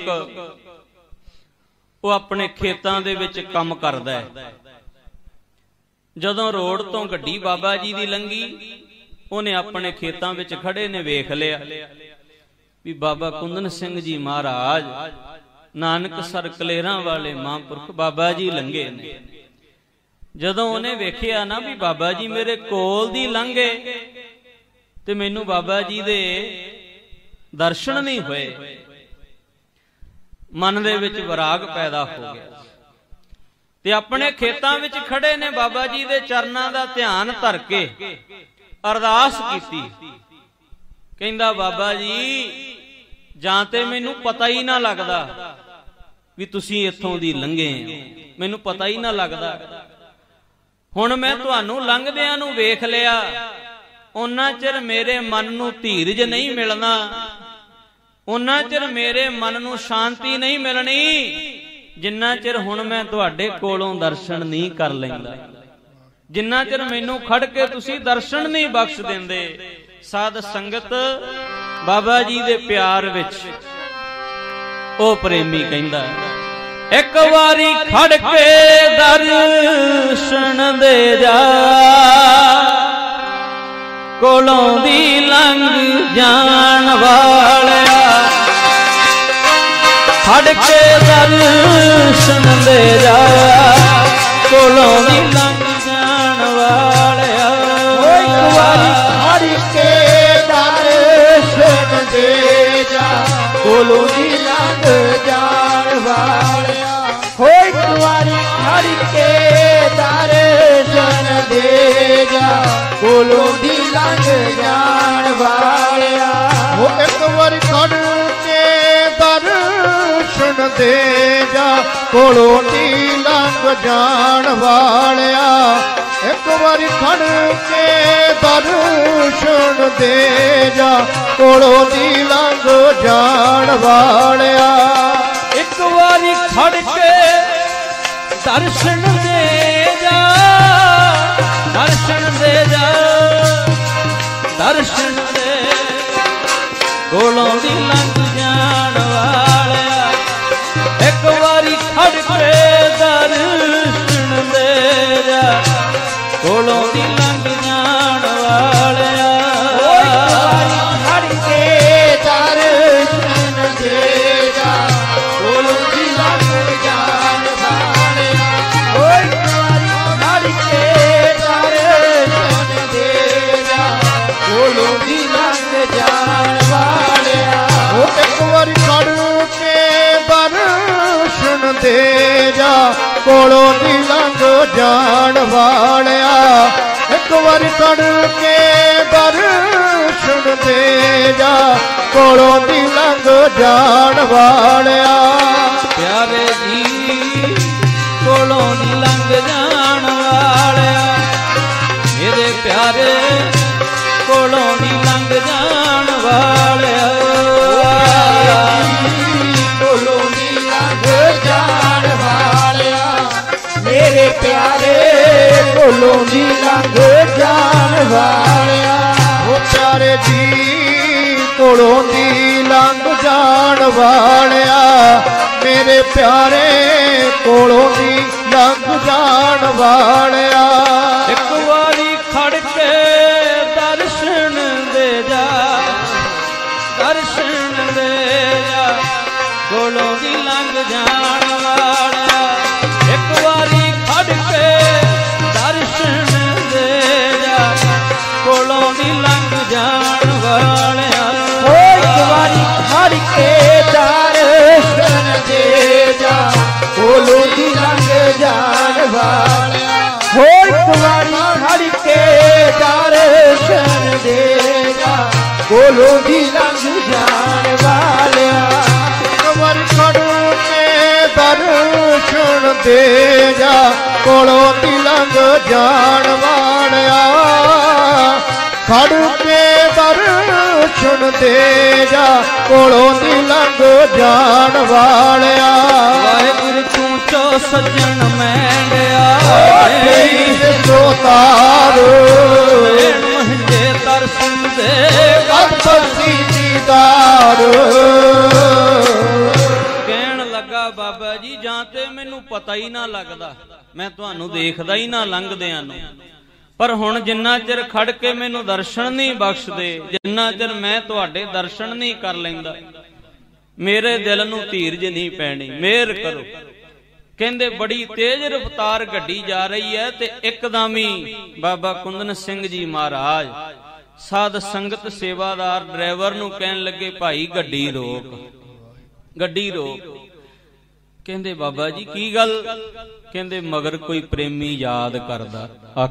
Speaker 1: ਉਹ ਆਪਣੇ ਖੇਤਾਂ ਦੇ ਵਿੱਚ ਕੰਮ ਕਰਦਾ ਹੈ। ਜਦੋਂ ਰੋਡ ਤੋਂ ਗੱਡੀ ਬਾਬਾ ਜੀ ਦੀ ਲੰਘੀ, ਉਹਨੇ ਆਪਣੇ ਖੇਤਾਂ ਵਿੱਚ ਖੜੇ ਨੇ ਵੇਖ ਲਿਆ ਵੀ ਬਾਬਾ ਕੁੰਦਨ ਸਿੰਘ ਜੀ ਮਹਾਰਾਜ ਨਾਨਕਸਰ ਕਲੇਰਾਂ ਵਾਲੇ ਮਹਾਂਪੁਰਖ ਬਾਬਾ ਜੀ ਲੰਘੇ ਨੇ। ਜਦੋਂ ਉਹਨੇ ਵੇਖਿਆ ਨਾ ਵੀ ਬਾਬਾ ਜੀ ਮੇਰੇ ਕੋਲ ਦੀ ਲੰਘੇ ਤੇ ਮੈਨੂੰ ਬਾਬਾ ਜੀ ਦੇ ਦਰਸ਼ਨ ਨਹੀਂ ਹੋਏ, ਮਨ ਦੇ ਵਿੱਚ ਵਿਰਾਗ ਪੈਦਾ ਹੋ ਗਿਆ ਤੇ ਆਪਣੇ ਖੇਤਾਂ ਵਿੱਚ ਖੜੇ ਨੇ ਬਾਬਾ ਜੀ ਦੇ ਚਰਨਾਂ ਦਾ ਧਿਆਨ ਧਰ ਕੇ ਅਰਦਾਸ ਕੀਤੀ। ਕਹਿੰਦਾ ਬਾਬਾ ਜੀ ਜਾਂ ਤੇ ਮੈਨੂੰ ਪਤਾ ਹੀ ਨਾ ਲੱਗਦਾ ਵੀ ਤੁਸੀਂ ਇੱਥੋਂ ਦੀ ਲੰਘੇ ਹੋ, ਮੈਨੂੰ ਪਤਾ ਹੀ ਨਾ ਲੱਗਦਾ। ਹੁਣ ਮੈਂ ਤੁਹਾਨੂੰ ਲੰਘਦਿਆਂ ਨੂੰ ਵੇਖ ਲਿਆ, ਉਹਨਾਂ ਚਿਰ ਮੇਰੇ ਮਨ ਨੂੰ ਧੀਰਜ ਨਹੀਂ ਮਿਲਣਾ, ਉਹਨਾਂ ਚਿਰ ਮੇਰੇ ਮਨ ਨੂੰ ਸ਼ਾਂਤੀ ਨਹੀਂ ਮਿਲਣੀ ਜਿੰਨਾ ਚਿਰ ਹੁਣ ਮੈਂ ਤੁਹਾਡੇ ਕੋਲੋਂ ਦਰਸ਼ਨ ਨਹੀਂ ਕਰ ਲੈਂਦਾ, ਜਿੰਨਾ ਚਿਰ ਮੈਨੂੰ ਖੜ ਕੇ ਤੁਸੀਂ ਦਰਸ਼ਨ ਨਹੀਂ ਬਖਸ਼ ਦਿੰਦੇ। ਸਾਧ ਸੰਗਤ ਬਾਬਾ ਜੀ ਦੇ ਪਿਆਰ ਵਿੱਚ ਉਹ ਪ੍ਰੇਮੀ ਕਹਿੰਦਾ ਇੱਕ ਵਾਰੀ ਖੜ ਕੇ ਦਰਸ਼ਨ ਦੇ ਜਾ, ਕੋਲੋਂ ਦੀ ਲੰਘ ਜਾਣ ਵਾਲਿਆ, ਖੜ ਕੇ ਦਰਸ਼ਨ ਦੇ ਜਾ, ਕੋਲੋਂ ਦੀ ਲੰਘ ਜਾਣ ਵਾਲਿਆ।
Speaker 3: ਇੱਕ ਵਾਰੀ ਖੜ ਕੇ ਦਰਸ਼ਨ ਦੇ ਜਾ, ਕੋਲੋਂ ਦੀ ਲੰਘ ਜਾਣ ਵਾਲਿਆ। ਹੋ ਇੱਕ ਵਾਰੀ ਖੜ ਕੇ ਦਰਸ਼ਨ ਦੇ ਜਾ, ਕੋਲੋਂ ਦੀ ਲੰਘ ਜਾਣ ਵਾਲਿਆ।
Speaker 2: ਹੋ ਇੱਕ ਵਾਰੀ ਖੜ ਕੇ ਦਰਸ਼ਨ ਦੇ ਜਾ, ਕੋਲੋਂ ਦੀ ਲੰਘ ਜਾਣ ਵਾਲਿਆ। ਇੱਕ ਵਾਰੀ ਖੜ ਕੇ ਦਰਸ਼ਨ ਦੇ ਜਾ, ਕੋਲੋਂ ਦੀ ਲੰਘ ਜਾਣ ਵਾਲਿਆ।
Speaker 1: ਇੱਕ ਵਾਰੀ ਖੜ ਕੇ ਦਰਸ਼ਨ ਦੇ ਜਾ, ਦਰਸ਼ਨ ਦੇ ਜਾ, ਦਰਸ਼ਨ ਦੇ, ਕੋਲੋਂ ਦੀ ਲੰਘ ਜਾਣ ਵਾਲਿਆ। ਇੱਕ ਵਾਰੀ ਖੜ ਕੇ ਦਰਸ਼ਨ ਦੇ ਜਾ, ਕੋਲੋਂ ਦੀ ਲੰਘ ਜਾਣ ਵਾਲਿਆ।
Speaker 3: ਇੱਕ ਵਾਰੀ ਖੜ ਕੇ ਦਰਸ਼ਨ ਦੇ ਜਾ, ਕੋਲੋਂ ਦੀ ਲੰਘ ਜਾਣ ਵਾਲਿਆ। ਇੱਕ ਵਾਰੀ ਖੜ ਕੇ ਦਰਸ਼ਨ ਦੇ ਜਾ, ਕੋਲੋਂ ਦੀ ਲੰਘ ਜਾਣ ਵਾਲਿਆ।
Speaker 2: ਉਹ ਇੱਕ ਵਾਰੀ ਖੜ ਕੇ ਦਰਸ਼ਨ ਦੇ ਜਾ, ਕੋਲੋਂ ਦੀ ਲੰਘ ਜਾਣ ਵਾਲਿਆ। ਇੱਕ ਵਾਰੀ ਖੜ ਕੇ ਦਰਸ਼ਨ ਦੇ ਜਾ, ਕੋਲੋਂ ਦੀ ਲੰਘ ਜਾਣ ਵਾਲਿਆ।
Speaker 1: ਪਿਆਰੇ ਜੀ ਕੋਲੋਂ ਦੀ ਲੰਘ ਜਾਣ ਵਾਲਿਆ, ਮੇਰੇ ਪਿਆਰੇ ਕੋਲੋਂ ਦੀ ਲੰਘ ਜਾਣ ਵਾਲਿਆ।
Speaker 3: ਕੋਲੋਂ ਦੀ ਲੰਘ ਜਾਣ ਵਾਲਿਆ, ਮੇਰੇ ਪਿਆਰੇ ਕੋਲੋਂ ਦੀ ਲੰਘ ਜਾਣ ਵਾਲਿਆ।
Speaker 2: ਉਹ ਪਿਆਰੇ ਜੀ ਕੋਲੋਂ ਦੀ ਲੰਘ ਜਾਣ ਵਾਲਿਆ, ਮੇਰੇ ਪਿਆਰੇ ਕੋਲੋਂ ਦੀ ਲੰਘ ਜਾਣ ਵਾਲਿਆ।
Speaker 1: ਇੱਕ ਵਾਰੀ ਖੜ ਕੇ ਦਰਸ਼ਨ ਦੇ ਜਾ, ਦਰਸ਼ਨ ਦੇ ਜਾ, ਕੋਲੋਂ ਦੀ ਲੰਘ ਜਾਣ ਵਾਲਿਆ। ਇੱਕ ਵਾਰੀ ਖੜ ਕੇ ਦਰਸ਼ਨ ਦੇ ਜਾ, ਕੋਲੋਂ ਦੀ ਲੰਘ ਜਾਣ ਵਾਲਿਆ।
Speaker 3: ਇੱਕ ਵਾਰੀ ਖੜ ਕੇ ਦਰਸ਼ਨ ਦੇ ਜਾ, ਕੋਲੋਂ ਦੀ ਲੰਘ ਜਾਣ ਵਾਲਿਆ। ਹੋ ਇੱਕ ਵਾਰੀ ਖੜ ਕੇ ਦਰਸ਼ਨ ਦੇ ਜਾ, ਕੋਲੋਂ ਦੀ ਲੰਘ ਜਾਣ ਵਾਲਿਆ।
Speaker 2: ਇੱਕ ਵਾਰੀ ਖੜ ਕੇ ਦਰਸ਼ਨ ਦੇ ਜਾ, ਕੋਲੋਂ ਦੀ ਲੰਘ ਜਾਣ ਵਾਲਿਆ। ਖੜ ਕੇ ਦਰਸ਼ਨ ਦੇ ਜਾ, ਕੋਲੋਂ ਦੀ ਲੰਘ ਜਾਣ ਵਾਲਿਆ।
Speaker 1: ਵਾਹਿਗੁਰੂ ਤੂੰ ਚੋ ਸੱਜਣ ਮੈਂਡਿਆ,
Speaker 2: ਸੋ ਤਾਰ
Speaker 1: ਮਹੰਜੇ ਦਰਸ਼ਨ ਦੇ
Speaker 2: ਕਦ ਪਰਸੀ ਦੀਦਾਰ।
Speaker 1: बाबा जी जां ते मैनू पता ही ना लगदा, मैं तुहानू देखदा ही ना लंघदियां नूं, पर हुण जिन्ना चिर खड़ के मैनू दर्शन नहीं बख्शदे, जिन्ना चिर मैं तुहाडे दर्शन नहीं कर लैंदा, मेरे दिल नूं धीरज नहीं पैणी, मेहर करो। कहंदे बड़ी तेज रफ्तार गड्डी जा रही है ते एकदम ही बाबा कुंदन सिंह जी महाराज साध संगत सेवादार ड्राइवर नूं कहन लगे, भाई गड्डी रोक, गड्डी रोक। कहंदे बाबा जी की गल? कहंदे मगर कोई प्रेमी याद करदा,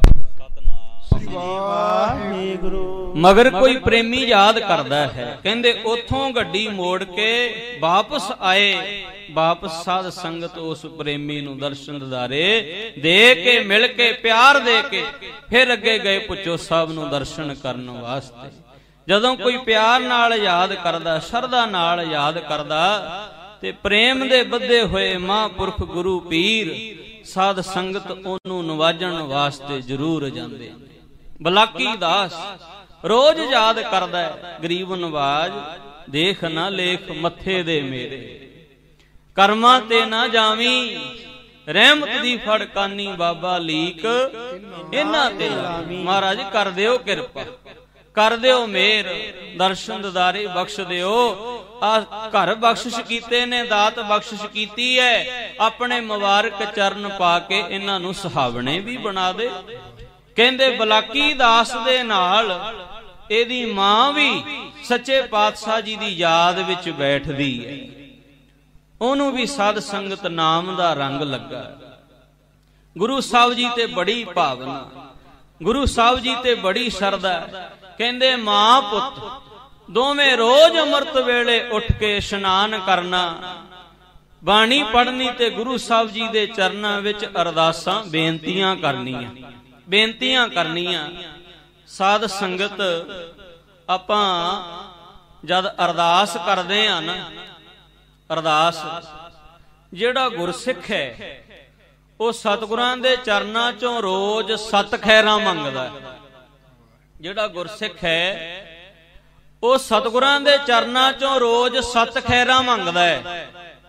Speaker 1: मगर कोई प्रेमी याद करदा है। कहंदे उथों गड्डी मोड़ के वापस आए, वापस साध संगत उस प्रेमी नूं दर्शन दिदारे दे के मिल के प्यार दे के फिर अगे गए पुचो साहब नूं दर्शन करन वास्ते। जदों कोई प्यार नाल याद करदा, शरधा नाल याद करदा ते प्रेम दे बधे होए महापुरख गुरु पीर साध संगत ओनू नवाजण वास्ते जरूर जांदे। बलाकी दास रोज याद करदा है, गरीब नवाज देख ना लेख मथे दे मेरे, कर्मां ते ना जावी, रहमत दी फड़कानी बाबा लीक इन्हां ते लावी। महाराज कर दिओ किरपा, कर दिओ मेहर, दर्शन दिदारे बख्श दिओ। आ घर बख्शिश कीते ने, दात बख्शिश कीती है, अपने मुबारक चरण पा के इन्हां नूं सुहावणे भी बना दे। कहंदे बलाकी दास दे नाल एदी मां भी सच्चे पातशाह जी दी याद विच बैठदी है, ओनू भी साध संगत नाम दा रंग लगा। गुरु साहब जी ते बड़ी भावना, गुरु साहब जी ते बड़ी शरधा। कहंदे मां पुत दोवें रोज अमृत वेले उठ के इशनान करना, बाणी पढ़नी ते गुरु साहब जी दे चरनां विच अरदासां बेनतियां करनियां, बेनतियां करनियां। साध संगत आपां जद अरदास करदे हां ना, अरदास जिहड़ा गुरसिख है वो सतगुरां दे चरनां चों रोज सत खैरां मंगदा है। जिहड़ा गुरसिख है वो सतगुरां दे चरनां चों रोज सत खैरां मंगदा है।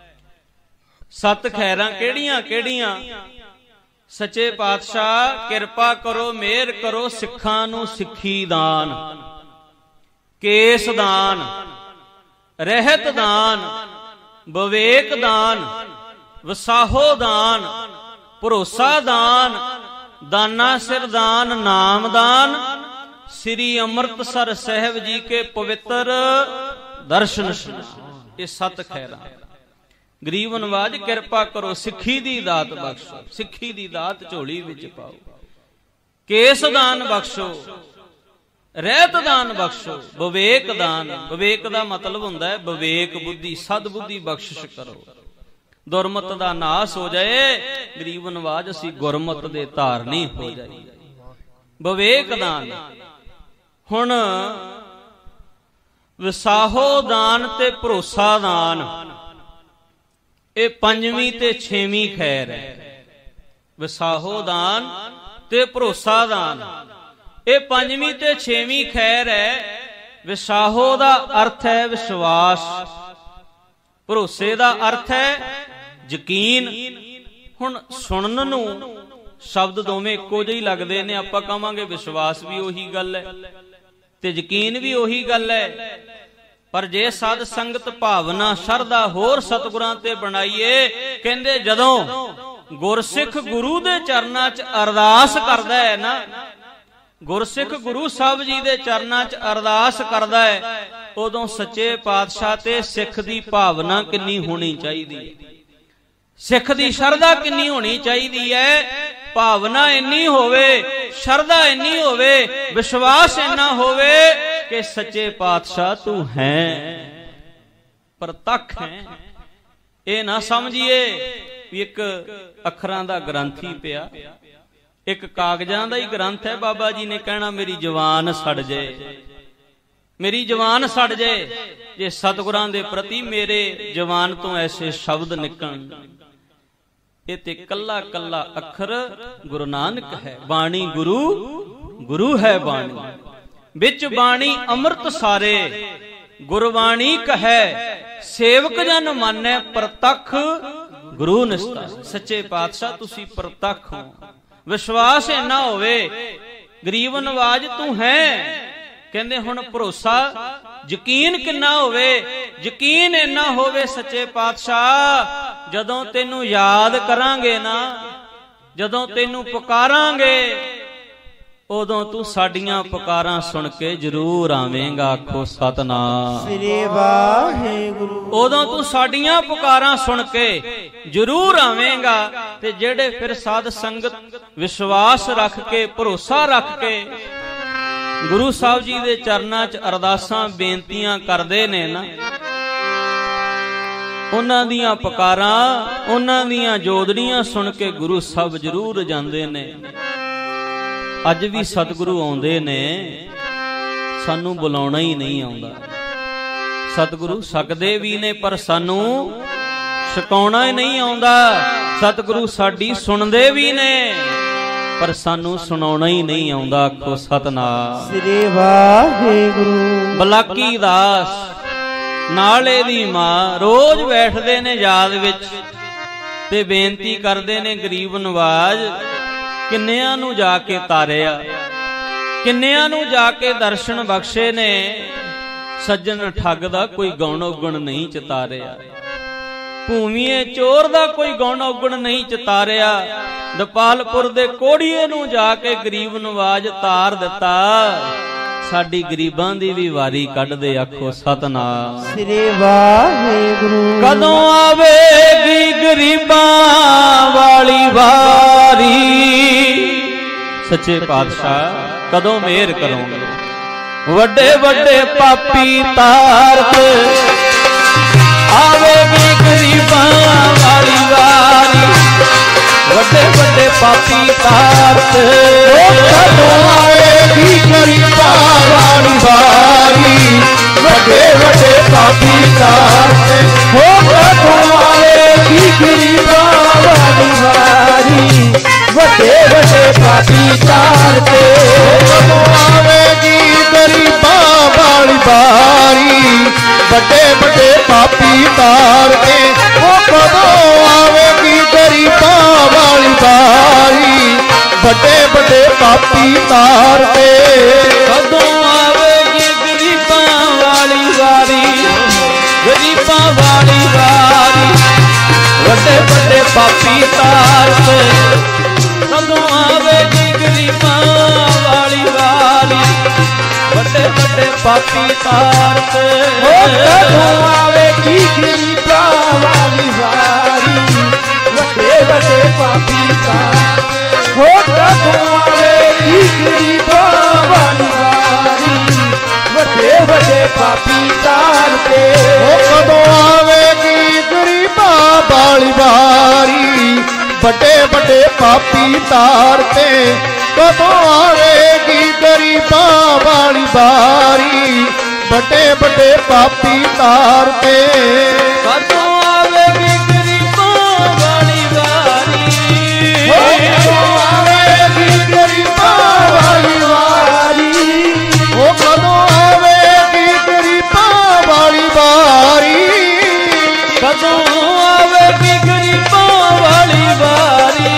Speaker 1: सत खैरां किहड़ियां किहड़ियां? सच्चे पातशाह किरपा करो, मेहर करो, सिखां नूं सिੱਖੀ दान, केस दान, रहत दान, विवेक दान, वसाहो दान, भरोसा दान, दाना सिर दान, नाम दान, श्री अमृतसर साहिब जी के पवित्र दर्शन। ये सत खैरां। गरीब नवाज किरपा करो, सिੱਖੀ दी दात बख्शो, सिੱਖੀ दी दात झोली विच पाओ, केस दान बख्शो, रहत दान बख्शो, विवेक दान। विवेक दा मतलब हुंदा है विवेक बुद्धि, सद बुद्धि बख्शिश करो, दुरमत दा नाश हो जाए। गरीब नवाज असी गुरमत दे धारनी हो जाए। विवेक दान। हुण विसाहो दान ते भरोसा दान, ये पंजवीं ते छेवीं खैर है। विसाहो दान ते भरोसा दान ये पंजवीं ते छेवीं खैर है। विसाहो दा अर्थ है विश्वास, भरोसे दा अर्थ है यकीन। हुण सुनन नूं शब्द दोवें इक्को जिहे लगदे ने, आपां कहांगे विश्वास भी उही गल है ते यकीन भी उही गल है। पर जे साध संगत भावना शरधा होर सतगुरां ते बनाईए, कहंदे जदों गुरसिख गुरु दे चरनां च अरदास करदा है ना, गुरसिख गुरु साहब जी दे चरनां च अरदास करदा है, उदों सच्चे पातशाह ते सिख दी भावना किन्नी होनी चाहिदी है, सिख दी शरधा किन्नी होनी चाहिदी है। भावना इन्नी होवे, शरधा इन्नी होवे, विश्वास इन्ना होवे कि सच्चे पातशाह तू है, प्रतख है। ये ना समझिए भी एक अखरां दा ग्रंथी पिया, एक कागजां दा ही ग्रंथ है। बाबा जी ने कहना मेरी जवान सड़ जाए, मेरी जवान सड़ जाए, जे सतगुरां दे प्रति मेरे जवान तो ऐसे शब्द निकलन। ये ते कल्ला कल्ला अखर गुरु नानक है, बाणी गुरु गुरु है बाणी, बिच बाणी अमृत सारे, गुरबाणी कहे सेवक जन माने प्रतख गुरु निष्ठा सच्चे पातशाह तुसी प्रतख हो। विश्वास इन्ना होवे गरीब नवाज तू है, कहंदे हुण भरोसा यकीन किन्ना होवे, यकीन इन्ना होवे सच्चे पातशाह जदों तेनू याद करांगे ना, जदों तेनू पुकारांगे उदों तू साडियां पुकारां सुन के जरूर आवेंगा। आखो सतनाम
Speaker 3: श्री वाहिगुरु।
Speaker 1: उदों तू साडियां पुकारां सुन के जरूर आवेंगा। ते जेड़े फिर साध संगत विश्वास रख के भरोसा रख के गुरु साहब जी दे चरनां च अरदासां बेनतियां करदे ने ना, उन्हां दियां पुकारां उन्हां दियां जोदड़ियां सुन के गुरु साहब जरूर जांदे ने। अज भी सतगुरु आउंदे ने, सानू बुलाउणा ही नहीं आउंदा। सतगुरु सकदे भी ने पर सानू सिखाउणा ही नहीं आउंदा। सतगुरु साडी सुणदे भी ने पर सानू सुनाउणा ही नहीं आउंदा। आखो सतनाम
Speaker 3: श्री वाहिगुरु।
Speaker 1: बलाकी दास नाले दी मां रोज बैठदे ने याद विच ते बेनती करदे ने गरीब नवाज किन्नियां नू जाके तारिया, किन्नियां नू जाके दर्शन बख्शे ने। सज्जन ठग दा कोई गौण औगण नहीं चितारिया, भूमीए चोर दा कोई गौण औगण नहीं चितारिया। दपालपुर दे कोड़ीए नू जाके गरीब नवाज तार दिता। साडी गरीबां दी भी वारी कढ दे। आखो सतनाम
Speaker 3: श्री वाहिगुरु।
Speaker 1: कदों आवेगी गरीबां वाली वारी, सच्चे पातशाह कदों मेहर करोगे। वड्डे वड्डे पापी तारत आवेगी गरीबां वाली वारी, वड्डे वड्डे पापी तारत
Speaker 2: कदों आवेगी गरीबां वाली वारी, वड्डे वड्डे पापी तारत हो। कदों आवेगी गरीबां वाली वारी, वड्डे वड्डे पापी तारत। कदों आवेगी गरीबां वाली वारी, वड्डे वड्डे पापी तारत। ओ कदों आवेगी गरीबां वाली वारी, वड्डे वड्डे पापी तारत।
Speaker 1: कदों आवेगी गरीबां वाली वारी, गरीबां वाली वारी, वड्डे वड्डे पापी तारत। कदों आवेगी गरीबां वाली वारी, वड्डे वड्डे पापी तारत।
Speaker 3: कदों आवेगी गरीबां वाली वारी, वड्डे वड्डे पापी तारत। हो कदों आवेगी गरीबां वाली वारी, वड्डे वड्डे पापी तारत।
Speaker 2: ओ कदों आवेगी गरीबां वाली वारी, वड्डे वड्डे पापी तारत। कदों आवेगी गरीबां वाली वारी, वड्डे वड्डे पापी तारत।
Speaker 1: कदों आवेगी गरीबां वाली वारी,
Speaker 2: कदों आवेगी गरीबां वाली वारी, ओ कदों आवेगी गरीबां वाली वारी।
Speaker 1: कदों आवेगी गरीबां वाली वारी,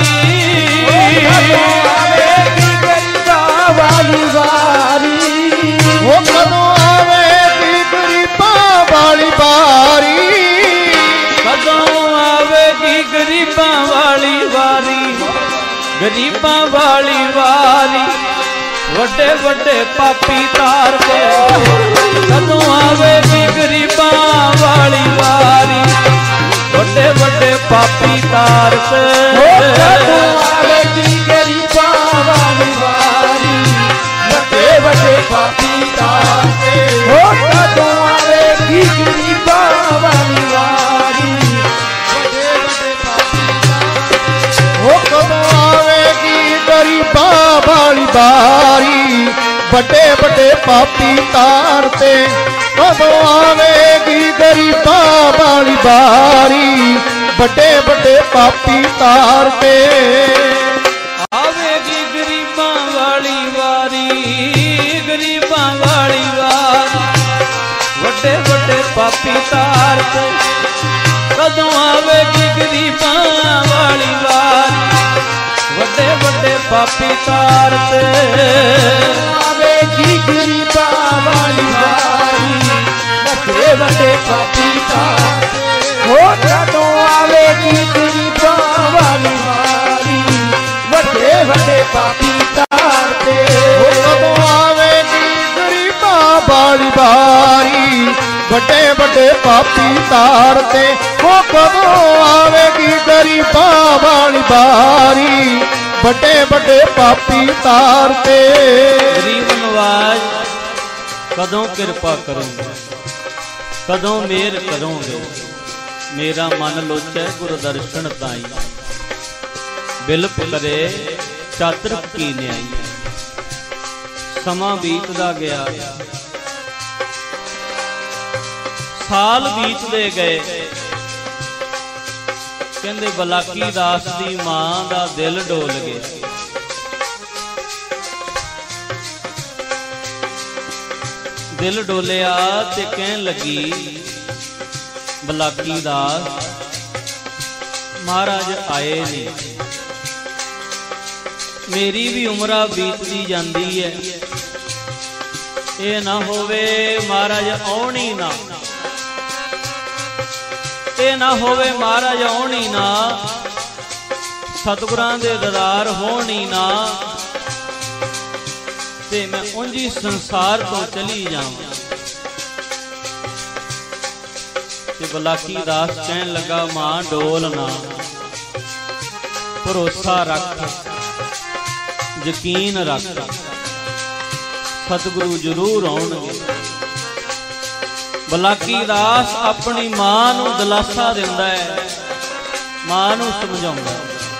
Speaker 3: आवेगी गरीबां वाली वारी।
Speaker 2: ओ कदों आवेगी गरीबां वाली वारी।
Speaker 1: कदों आवेगी गरीबां वाली वारी, गरीबां वाली वारी, वड्डे वड्डे पापी तारत। कदों आवेगी गरीबां वाली वारी, वड्डे वड्डे पापी तारत।
Speaker 3: कदों आवेगी गरीबां वाली वारी, वड्डे वड्डे पापी तारत। हो कदों आवेगी गरीबां वाली वारी, वड्डे वड्डे पापी तारत।
Speaker 2: ओ कदों आवेगी गरीबां वाली वारी, वड्डे वड्डे पापी तारत। कदों आवेगी गरीबां वाली वारी, वड्डे वड्डे पापी तारत।
Speaker 1: आवेगी गरीबां वाली वारी, गरीबां वाली वारी, वड्डे वड्डे पापी तारत। कदों आवेगी ਗਰੀਬਾਂ ਵਾਲੀ ਵਾਰੀ ਵੱਡੇ ਵੱਡੇ ਪਾਪੀ ਤਾਰਤੇ
Speaker 3: ਆਵੇਗੀ ਗਰੀਬਾਂ ਵਾਲੀ ਵਾਰੀ ਵੱਡੇ ਵੱਡੇ ਪਾਪੀ ਤਾਰਤੇ ਹੋ ਜਦੋਂ ਆਵੇਗੀ ਗਰੀਬਾਂ ਵਾਲੀ ਵਾਰੀ ਵੱਡੇ ਵੱਡੇ ਪਾਪੀ ਤਾਰਤੇ
Speaker 2: ਉਹ ਕਦੋਂ ਆਵੇਗੀ ਗਰੀਬਾਂ ਵਾਲੀ ਵਾਰੀ ਵੱਡੇ ਵੱਡੇ ਪਾਪੀ ਤਾਰਤੇ ਉਹ ਕਦੋਂ ਆਵੇਗੀ ਗਰੀਬਾਂ ਵਾਲੀ ਵਾਰੀ ਵੱਡੇ ਵੱਡੇ ਪਾਪੀ ਤਾਰਤੇ
Speaker 1: ਗਰੀਬ ਨਵਾਜ਼ ਕਦੋਂ ਕਿਰਪਾ ਕਰੋਗੇ ਕਦੋਂ ਮਿਹਰ ਕਰੋਗੇ ਮੇਰਾ ਮਨ ਲੋਚੈ ਗੁਰ ਦਰਸ਼ਨ ਤਾਈ ਬਿਲਪ ਕਰੇ ਚਾਤਰ ਕੀ ਨਿਆਈ ਸਮਾਂ ਬੀਤਦਾ ਗਿਆ ਸਾਲ ਬੀਤਦੇ ਗਏ ਕਹਿੰਦੇ ਬਲਾਕੀ ਦਾਸ ਦੀ ਮਾਂ ਦਾ ਦਿਲ ਡੋਲ ਗਿਆ ਦਿਲ ਡੋਲਿਆ ਤੇ ਕਹਿਣ ਲੱਗੀ ਬਲਾਕੀ ਦਾਸ ਮਹਾਰਾਜ ਆਏ ਨਹੀਂ ਮੇਰੀ ਵੀ ਉਮਰਾਂ ਬੀਤਦੀ ਜਾਂਦੀ ਹੈ ਇਹ ਨਾ ਹੋਵੇ ਮਹਾਰਾਜ ਆਉਣੀ ਨਾ ਇਹ ਨਾ ਹੋਵੇ ਮਹਾਰਾਜ ਆਉਣੀ ਨਾ ਸਤਿਗੁਰਾਂ ਦੇ ਦੀਦਾਰ ਹੋਣੀ ਨਾ ਤੇ ਮੈਂ ਉਂਝੀ ਸੰਸਾਰ ਤੋਂ ਚਲੀ ਜਾਵਾਂ ਤੇ ਬਲਾਕੀ ਦਾਸ ਕਹਿਣ ਲੱਗਾ ਮਾਂ ਡੋਲ ਨਾ ਭਰੋਸਾ ਰੱਖ ਯਕੀਨ ਰੱਖ ਸਤਿਗੁਰੂ ਜ਼ਰੂਰ ਆਉਣਗੇ ਬਲਾਕੀ ਦਾਸ ਆਪਣੀ ਮਾਂ ਨੂੰ ਦਿਲਾਸਾ ਦਿੰਦਾ ਹੈ ਮਾਂ ਨੂੰ ਸਮਝਾਉਂਦਾ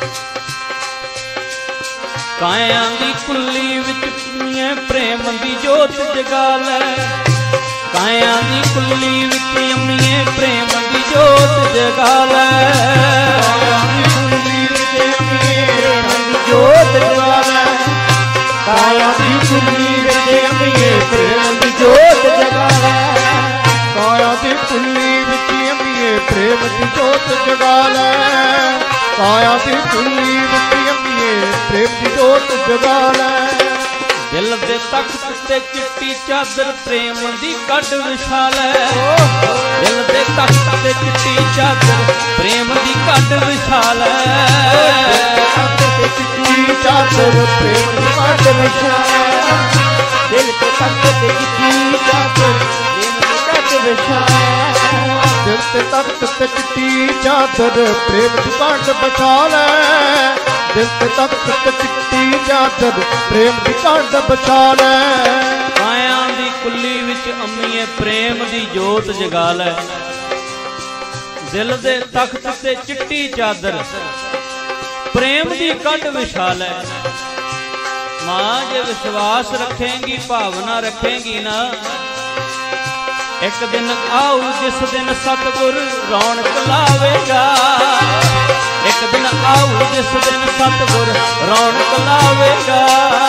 Speaker 1: ਕਾਇਆਂ ਦੀ ਕੁੱਲੀ ਵਿੱਚ ਪੀਏ ਪ੍ਰੇਮ ਦੀ ਜੋਤ ਜਗਾ ਲੈ ਕਾਇਆਂ ਦੀ ਕੁੱਲੀ ਵਿੱਚ ਅੰਮੀਏ ਪ੍ਰੇਮ ਦੀ ਜੋਤ ਜਗਾ ਲੈ
Speaker 3: ਕਾਇਆਂ ਦੀ ਕੁੱਲੀ ਵਿੱਚ ਅੰਮੀਏ ਪ੍ਰੇਮ ਦੀ ਜੋਤ ਜਗਾ ਲੈ ਕਾਇਆਂ ਦੀ ਕੁੱਲੀ ਵਿੱਚ ਅੰਮੀਏ ਪ੍ਰੇਮ ਦੀ ਜੋਤ ਜਗਾ ਲੈ
Speaker 2: ਕਾਇਆ ਦੀ ਕੁੱਲੀ ਵਿੱਚ ਅੰਮੀਏ ਪ੍ਰੇਮ ਦੀ ਜੋਤ ਜਗਾ ਲੈ ਕਾਇਆ ਦੀ ਕੁੱਲੀ ਵਿੱਚ ਅੰਮੀਏ ਪ੍ਰੇਮ ਦੀ ਜੋਤ ਜਗਾ ਲੈ
Speaker 1: ਦਿਲ ਦੇ ਤਖਤ ਤੇ ਚਿੱਟੀ ਚਾਦਰ ਪ੍ਰੇਮ ਦੀ ਕੱਢ ਵਿਛਾ ਲੈ ਦਿਲ ਦੇ ਤਖਤ ਤੇ ਚਿੱਟੀ ਚਾਦਰ ਪ੍ਰੇਮ ਦੀ ਕੱਢ ਵਿਛਾ ਲੈ
Speaker 3: ਤਖਤ ਤੇ ਚਿੱਟੀ ਚਾਦਰ ਪ੍ਰੇਮ ਦੀ ਕੱਢ ਵਿਛਾ ਲੈ ਦਿਲ ਤੇ ਤਖਤ ਤੇ ਚਿੱਟੀ ਚਾਦਰ ਪ੍ਰੇਮ ਦੀ ਕੱਢ ਵਿਛਾ
Speaker 2: ਦਿਲ ਤੇ ਤਖਤ ਤੇ ਚਿੱਟੀ ਚਾਦਰ ਪ੍ਰੇਮ ਦੀ ਕੱਢ ਵਿਛਾ ਲੈ ਦਿਲ ਤੇ ਤਖਤ ਤੇ ਚਿੱਟੀ ਚਾਦਰ ਪ੍ਰੇਮ ਦੀ ਕੱਢ ਵਿਛਾ ਲੈ
Speaker 1: ਕਾਇਆਂ ਦੀ ਕੁੱਲੀ ਵਿੱਚ ਅੰਮੀਏ ਪ੍ਰੇਮ ਦੀ ਜੋਤ ਜਗਾ ਲੈ ਦਿਲ ਦੇ ਤਖਤ ਤੇ ਚਿੱਟੀ ਚਾਦਰ ਪ੍ਰੇਮ ਦੀ ਕੱਢ ਵਿਛਾ ਲੈ ਮਾਂ ਜੇ ਵਿਸ਼ਵਾਸ ਰੱਖੇਂਗੀ ਭਾਵਨਾ ਰੱਖੇਂਗੀ ਨਾ ਇੱਕ ਦਿਨ ਆਊ ਜਿਸ ਦਿਨ ਸਤਿਗੁਰ ਰੌਣਕ ਲਾਵੇਗਾ ਇੱਕ ਦਿਨ ਆਊ ਜਿਸ ਦਿਨ ਸਤਿਗੁਰ ਰੌਣਕ ਲਾਵੇਗਾ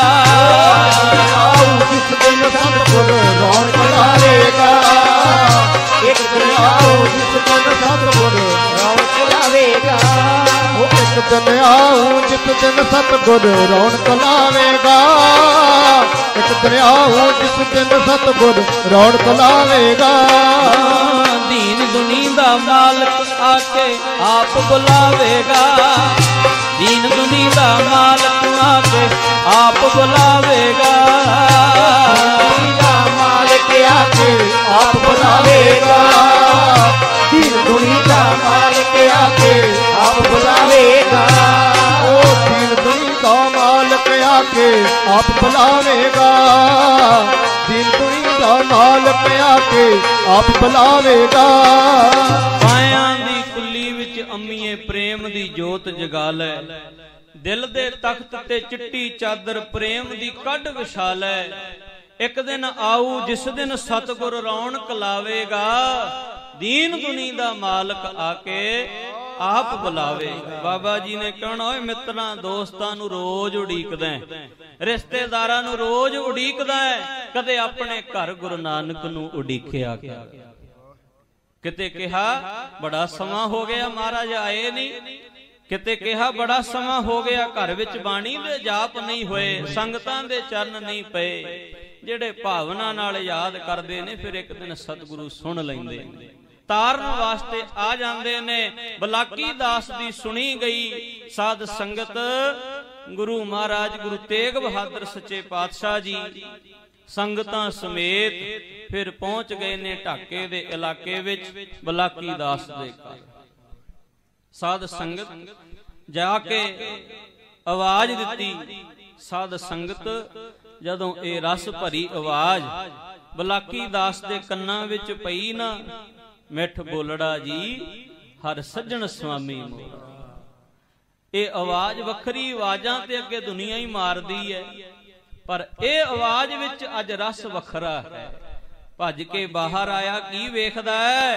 Speaker 3: ਆਊ ਜਿਸ ਦਿਨ ਸਤਿਗੁਰ ਰੌਣਕ ਲਾਵੇਗਾ ਇੱਕ ਦਿਨ ਆਊ ਜਿਸ ਦਿਨ ਸਤਿਗੁਰ ਰੌਣਕ ਲਾਵੇਗਾ
Speaker 2: ਉਹ ਇੱਕ ਦਿਨ ਆਊ ਜਿਸ ਦਿਨ ਸਤਿਗੁਰ ਰੌਣਕ ਲਾਵੇਗਾ ਇੱਕ ਦਿਨ ਆਊ ਜਿਸ ਦਿਨ ਸਤਿਗੁਰ ਰੌਣਕ ਲਾਵੇਗਾ
Speaker 1: ਦੀਨ ਦੁਨੀ ਦਾ ਮਾਲਕ ਆ ਕੇ ਆਪ ਬੁਲਾਵੇਗਾ ਦੀਨ ਦੁਨੀ ਦਾ ਮਾਲਕ ਆ ਕੇ ਆਪ ਬੁਲਾਵੇਗਾ
Speaker 3: ਦੀਨ ਦਾ ਮਾਲਕ ਆ ਕੇ ਆਪ ਬੁਲਾਵੇਗਾ ਦੀਨ ਦੁਨੀ ਦਾ ਮਾਲਕ ਆ ਕੇ ਆਪ ਬੁਲਾਵੇਗਾ
Speaker 2: ਉਹ ਦੀਨ ਦੁਨੀ ਦਾ ਮਾਲਕ ਆ ਕੇ ਆਪ ਬੁਲਾਵੇਗਾ ਦੀਨ ਦੁਨੀ ਦਾ ਮਾਲਕ ਆ ਕੇ ਆਪ ਬੁਲਾਵੇਗਾ
Speaker 1: ਕਾਇਆਂ ਦੀ ਕੁੱਲੀ ਵਿੱਚ ਅੰਮੀਏ ਪ੍ਰੇਮ ਦੀ ਜੋਤ ਜਗਾ ਲੈ ਦਿਲ ਦੇ ਤਖਤ ਤੇ ਚਿੱਟੀ ਚਾਦਰ ਪ੍ਰੇਮ ਦੀ ਕੱਢ ਵਿਛਾ ਲੈ ਇੱਕ ਦਿਨ ਆਊ ਜਿਸ ਦਿਨ ਸਤਿਗੁਰ ਰੌਣਕ ਲਾਵੇਗਾ ਦੀਨ ਦੁਨੀ ਦਾ ਮਾਲਕ ਆ ਕੇ ਆਪ ਬੁਲਾਵੇਗਾ ਬਾਬਾ ਜੀ ਨੇ ਕਹਿਣਾ ਓਏ ਮਿੱਤਰਾਂ ਦੋਸਤਾਂ ਨੂੰ ਰੋਜ਼ ਉਡੀਕਦਾ ਰਿਸ਼ਤੇਦਾਰਾਂ ਨੂੰ ਰੋਜ਼ ਉਡੀਕਦਾ ਕਦੇ ਆਪਣੇ ਘਰ ਗੁਰੂ ਨਾਨਕ ਨੂੰ ਉਡੀਕਿਆ किते कहा बड़ा समा हो गया महाराज आए नहीं, किते कहा बड़ा समा हो गया घर विच बाणी दे जाप नहीं होए, संगतां दे चरण नहीं पए। ਜਿਹੜੇ ਭਾਵਨਾ ਨਾਲ ਯਾਦ ਕਰਦੇ ਨੇ ਫਿਰ ਇੱਕ ਦਿਨ ਸਤਿਗੁਰੂ ਸੁਣ ਲੈਂਦੇ ਨੇ, ਤਾਰਨ ਵਾਸਤੇ ਆ ਜਾਂਦੇ ਨੇ। ਬਲਾਕੀ ਦਾਸ ਦੀ ਸੁਣੀ ਗਈ ਸਾਧ ਸੰਗਤ ਗੁਰੂ ਮਹਾਰਾਜ ਗੁਰੂ ਤੇਗ ਬਹਾਦਰ ਸੱਚੇ ਪਾਤਸ਼ਾਹ ਜੀ ਸੰਗਤਾਂ ਸਮੇਤ ਫਿਰ ਪਹੁੰਚ ਗਏ ਨੇ ਢਾਕੇ ਦੇ ਇਲਾਕੇ ਵਿੱਚ ਬਲਾਕੀ ਦਾਸ ਦੇ ਘਰ। ਸਾਧ ਸੰਗਤ ਜਾ ਕੇ ਆਵਾਜ਼ ਦਿੱਤੀ। ਸਾਧ ਸੰਗਤ ਜਦੋਂ ਇਹ ਰਸ ਭਰੀ ਆਵਾਜ਼ ਬਲਾਕੀ ਦਾਸ ਦੇ ਕੰਨਾਂ ਵਿੱਚ ਪਈ ਨਾ, ਮਿੱਠ ਬੋਲੜਾ ਜੀ ਹਰ ਸੱਜਣ ਸੁਆਮੀ ਮੋਰਾ। ਇਹ ਆਵਾਜ਼ ਵੱਖਰੀ ਆਵਾਜ਼ਾਂ ਤੇ ਅੱਗੇ ਦੁਨੀਆ ਹੀ ਮਾਰਦੀ ਹੈ, ਪਰ ਇਹ ਆਵਾਜ਼ ਵਿੱਚ ਅੱਜ ਰਸ ਵੱਖਰਾ ਹੈ। ਭੱਜ ਕੇ ਬਾਹਰ ਆਇਆ, ਕੀ ਵੇਖਦਾ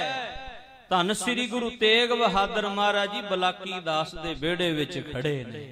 Speaker 1: ਹੈ? ਧੰਨ ਸ੍ਰੀ ਗੁਰੂ ਤੇਗ ਬਹਾਦਰ ਮਹਾਰਾਜ ਜੀ ਬਲਾਕੀ ਦਾਸ ਦੇ ਵਿਹੜੇ ਵਿੱਚ ਖੜੇ ਨੇ।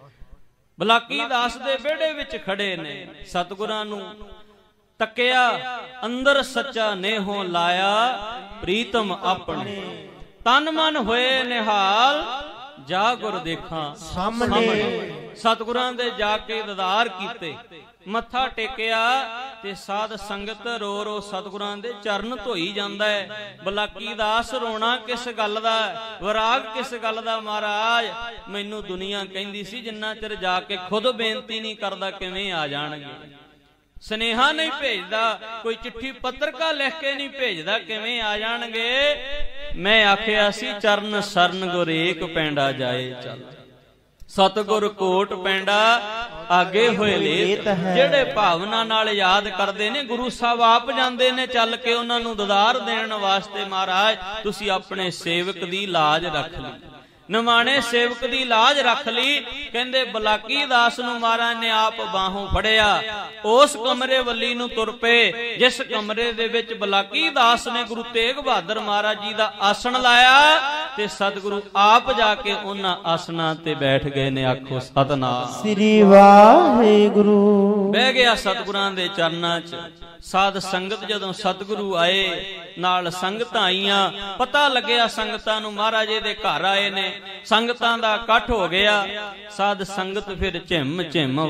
Speaker 1: ਬਲਾਕੀ ਦਾਸ ਦੇ ਵਿਹੜੇ ਵਿੱਚ ਖੜੇ ਨੇ। ਸਤਿਗੁਰਾਂ ਨੂੰ ਤੱਕਿਆ, ਅੰਦਰ ਸੱਚਾ ਨੇਹੋਂ ਲਾਇਆ ਪ੍ਰੀਤਮ ਆਪਣੇ, ਤਨ ਮਨ ਹੋਏ ਨਿਹਾਲ ਜਾ ਗੁਰ ਦੇਖਾਂ ਸਾਹਮਣੇ। ਸਤਿਗੁਰਾਂ ਦੇ ਜਾ ਕੇ ਦੀਦਾਰ ਕੀਤੇ, ਮੱਥਾ ਟੇਕਿਆ ਤੇ ਸਾਧ ਸੰਗਤ ਰੋ ਰੋ ਸਤਿਗੁਰਾਂ ਦੇ ਚਰਨ ਧੋਈ ਜਾਂਦਾ ਹੈ। ਬਲਾਕੀ ਦਾਸ ਰੋਣਾ ਕਿਸ ਗੱਲ ਦਾ, ਵਿਰਾਗ ਕਿਸ ਗੱਲ ਦਾ? ਮਹਾਰਾਜ ਮੈਨੂੰ ਦੁਨੀਆ ਕਹਿੰਦੀ ਸੀ ਜਿੰਨਾ ਚਿਰ ਜਾ ਕੇ ਖੁਦ ਬੇਨਤੀ ਨਹੀਂ ਕਰਦਾ ਕਿਵੇਂ ਆ ਜਾਣਗੇ, ਸੁਨੇਹਾ ਨਹੀਂ ਭੇਜਦਾ, ਕੋਈ ਚਿੱਠੀ ਪੱਤਰਕਾ ਲਿਖ ਕੇ ਨਹੀਂ ਭੇਜਦਾ, ਕਿਵੇਂ ਆ ਜਾਣਗੇ? ਮੈਂ ਆਖਿਆ ਸੀ ਚਰਨ ਸਰਨ ਗੁਰ ਏਕ ਪੈਂਡਾ ਜਾਏ ਚੱਲ, ਸਤਿਗੁਰ ਕੋਟ ਪੈਂਡਾ ਆਗੇ ਹੋਏ ਲੇਤ। ਜਿਹੜੇ ਭਾਵਨਾ ਨਾਲ ਯਾਦ ਕਰਦੇ ਨੇ ਗੁਰੂ ਸਾਹਿਬ ਆਪ ਜਾਂਦੇ ਨੇ ਚੱਲ ਕੇ ਉਹਨਾਂ ਨੂੰ ਦੀਦਾਰ ਦੇਣ ਵਾਸਤੇ। ਮਹਾਰਾਜ ਤੁਸੀਂ ਆਪਣੇ ਸੇਵਕ ਦੀ ਲਾਜ ਰੱਖ ਲਈ, ਨਿਮਾਣੇ ਸੇਵਕ ਦੀ ਲਾਜ ਰੱਖ ਲਈ। ਕਹਿੰਦੇ ਬਲਾਕੀ ਦਾਸ ਨੂੰ ਮਹਾਰਾਜ ਨੇ ਆਪ ਬਾਹੋਂ ਫੜਿਆ, ਉਸ ਕਮਰੇ ਵੱਲੀ ਨੂੰ ਤੁਰ ਪਏ ਜਿਸ ਕਮਰੇ ਦੇ ਵਿੱਚ ਬਲਾਕੀ ਦਾਸ ਨੇ ਗੁਰੂ ਤੇਗ ਬਹਾਦਰ ਮਹਾਰਾਜ ਜੀ ਦਾ ਆਸਣ ਲਾਇਆ, ਤੇ ਸਤਿਗੁਰੂ ਆਪ ਜਾ ਕੇ ਉਹਨਾਂ ਆਸਣਾਂ ਤੇ ਬੈਠ ਗਏ ਨੇ। ਆਖੋ ਸਤਿਨਾਮ
Speaker 3: ਸ੍ਰੀ ਵਾਹਿਗੁਰੂ।
Speaker 1: ਬਹਿ ਗਿਆ ਸਤਿਗੁਰਾਂ ਦੇ ਚਰਨਾਂ 'ਚ। ਸਾਧ ਸੰਗਤ ਜਦੋਂ ਸਤਿਗੁਰੂ ਆਏ, ਨਾਲ ਸੰਗਤਾਂ ਆਈਆਂ, ਪਤਾ ਲੱਗਿਆ ਸੰਗਤਾਂ ਨੂੰ ਮਹਾਰਾਜ ਦੇ ਘਰ ਆਏ ਨੇ, ਸੰਗਤਾਂ ਦਾ ਇਕੱਠ ਹੋ ਗਿਆ। ਸਾਧ ਸੰਗਤ ਫਿਰ ਝਿਮ ਝਿਮ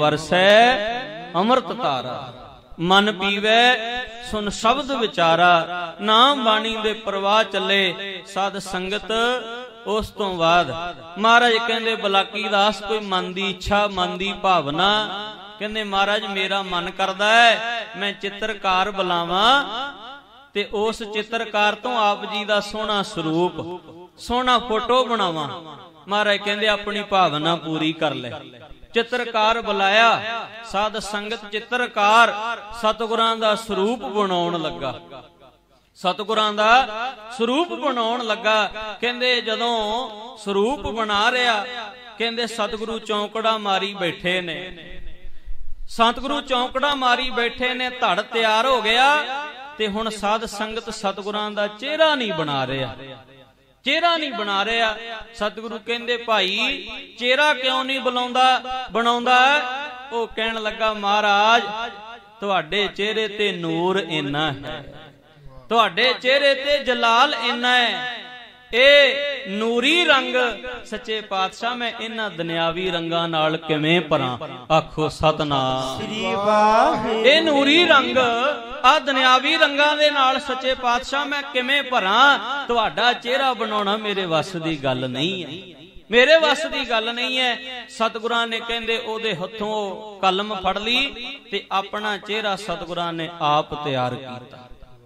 Speaker 1: ਵਰਸੈ ਅੰਮ੍ਰਿਤ ਧਾਰਾ, ਮਨ ਪੀਵੈ ਸੁਨ ਸ਼ਬਦ ਵਿਚਾਰਾ, ਨਾਮ ਬਾਣੀ ਦੇ ਪ੍ਰਵਾਹ ਚੱਲੇ। ਸਾਧ ਸੰਗਤ ਉਸ ਤੋਂ ਬਾਅਦ ਮਹਾਰਾਜ ਕਹਿੰਦੇ ਬਲਾਕੀ ਦਾਸ ਕੋਈ ਮਨ ਦੀ ਇੱਛਾ, ਮਨ ਦੀ ਭਾਵਨਾ, ਕਹਿੰਦੇ ਮਹਾਰਾਜ ਮੇਰਾ ਮਨ ਕਰਦਾ ਹੈ ਮੈਂ ਚਿੱਤਰਕਾਰ ਬੁਲਾਵਾਂ ਤੇ ਉਸ ਚਿੱਤਰਕਾਰ ਤੋਂ ਆਪ ਜੀ ਦਾ ਸੋਹਣਾ ਸਰੂਪ, ਸੋਹਣਾ ਫੋਟੋ ਬਣਾਵਾਂ। ਮਹਾਰਾਜ ਕਹਿੰਦੇ ਆਪਣੀ ਭਾਵਨਾ ਪੂਰੀ ਕਰ ਲੈ। ਚਿੱਤਰਕਾਰ ਬੁਲਾਇਆ, ਸਾਧ ਸੰਗਤ ਚਿੱਤਰਕਾਰ ਸਤਿਗੁਰਾਂ ਦਾ ਸਰੂਪ ਬਣਾਉਣ ਲੱਗਾ, ਸਤਿਗੁਰਾਂ ਦਾ ਸਰੂਪ ਬਣਾਉਣ ਲੱਗਾ। ਕਹਿੰਦੇ ਜਦੋਂ ਸਰੂਪ ਬਣਾ ਰਿਹਾ, ਕਹਿੰਦੇ ਸਤਿਗੁਰੂ ਚੌਂਕੜਾ ਮਾਰੀ ਬੈਠੇ ਨੇ, ਸਤਿਗੁਰੂ ਚੌਂਕੜਾ ਮਾਰੀ ਬੈਠੇ ਨੇ, ਧੜ ਤਿਆਰ ਹੋ ਗਿਆ ਤੇ ਹੁਣ ਸਾਧ ਸੰਗਤ ਸਤਿਗੁਰਾਂ ਦਾ ਚਿਹਰਾ ਨਹੀਂ ਬਣਾ ਰਿਹਾ, ਚਿਹਰਾ ਨਹੀਂ ਬਣਾ ਰਿਹਾ। ਸਤਿਗੁਰੂ ਕਹਿੰਦੇ ਭਾਈ ਚਿਹਰਾ ਕਿਉਂ ਨਹੀਂ ਬੁਲਾਉਂਦਾ ਬਣਾਉਂਦਾ? ਉਹ ਕਹਿਣ ਲੱਗਾ ਮਹਾਰਾਜ ਤੁਹਾਡੇ ਚਿਹਰੇ ਤੇ ਨੂਰ ਇੰਨਾ ਹੈ, ਤੁਹਾਡੇ ਚਿਹਰੇ ਤੇ ਜਲਾਲ ਇੰਨਾ ਹੈ, ਇਹ ਨੂਰੀ ਰੰਗ ਸੱਚੇ ਪਾਤਸ਼ਾਹ ਮੈਂ ਇਹਨਾਂ ਦੁਨਿਆਵੀ ਰੰਗਾਂ ਨਾਲ ਕਿਵੇਂ ਭਰਾਂ? ਆਖੋ ਸਤਨਾਮ ਸ੍ਰੀ ਵਾਹਿਗੁਰੂ। ਇਹ ਨੂਰੀ ਰੰਗ ਆ ਦੁਨਿਆਵੀ ਰੰਗਾਂ ਦੇ ਨਾਲ ਸੱਚੇ ਪਾਤਸ਼ਾਹ ਮੈਂ ਕਿਵੇਂ ਭਰਾਂ? ਤੁਹਾਡਾ ਚਿਹਰਾ ਬਣਾਉਣਾ ਮੇਰੇ ਵੱਸ ਦੀ ਗੱਲ ਨਹੀਂ ਹੈ, ਮੇਰੇ ਵੱਸ ਦੀ ਗੱਲ ਨਹੀਂ ਹੈ। ਸਤਿਗੁਰਾਂ ਨੇ ਕਹਿੰਦੇ ਉਹਦੇ ਹੱਥੋਂ ਕਲਮ ਫੜ ਲਈ ਤੇ ਆਪਣਾ ਚਿਹਰਾ ਸਤਿਗੁਰਾਂ ਨੇ ਆਪ ਤਿਆਰ ਕੀਤਾ,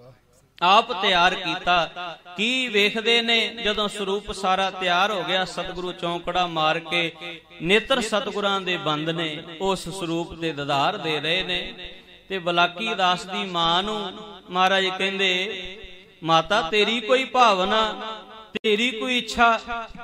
Speaker 1: ਆਪ ਤਿਆਰ ਕੀਤਾ। ਕੀ ਵੇਖਦੇ ਨੇ ਜਦੋਂ ਸਰੂਪ ਸਾਰਾ ਤਿਆਰ ਹੋ ਗਿਆ, ਸਤਿਗੁਰੂ ਚੌਂਕੜਾ ਮਾਰ ਕੇ ਨੇਤਰ ਸਤਿਗੁਰਾਂ ਦੇ ਬੰਦ ਨੇ, ਉਸ ਸਰੂਪ ਦੇ ਦੀਦਾਰ ਦੇ ਰਹੇ ਨੇ। ਤੇ ਬਲਾਕੀ ਦਾਸ ਦੀ ਮਾਂ ਨੂੰ ਮਹਾਰਾਜ ਕਹਿੰਦੇ ਮਾਤਾ ਤੇਰੀ ਕੋਈ ਭਾਵਨਾ, ਤੇਰੀ ਕੋਈ ਇੱਛਾ?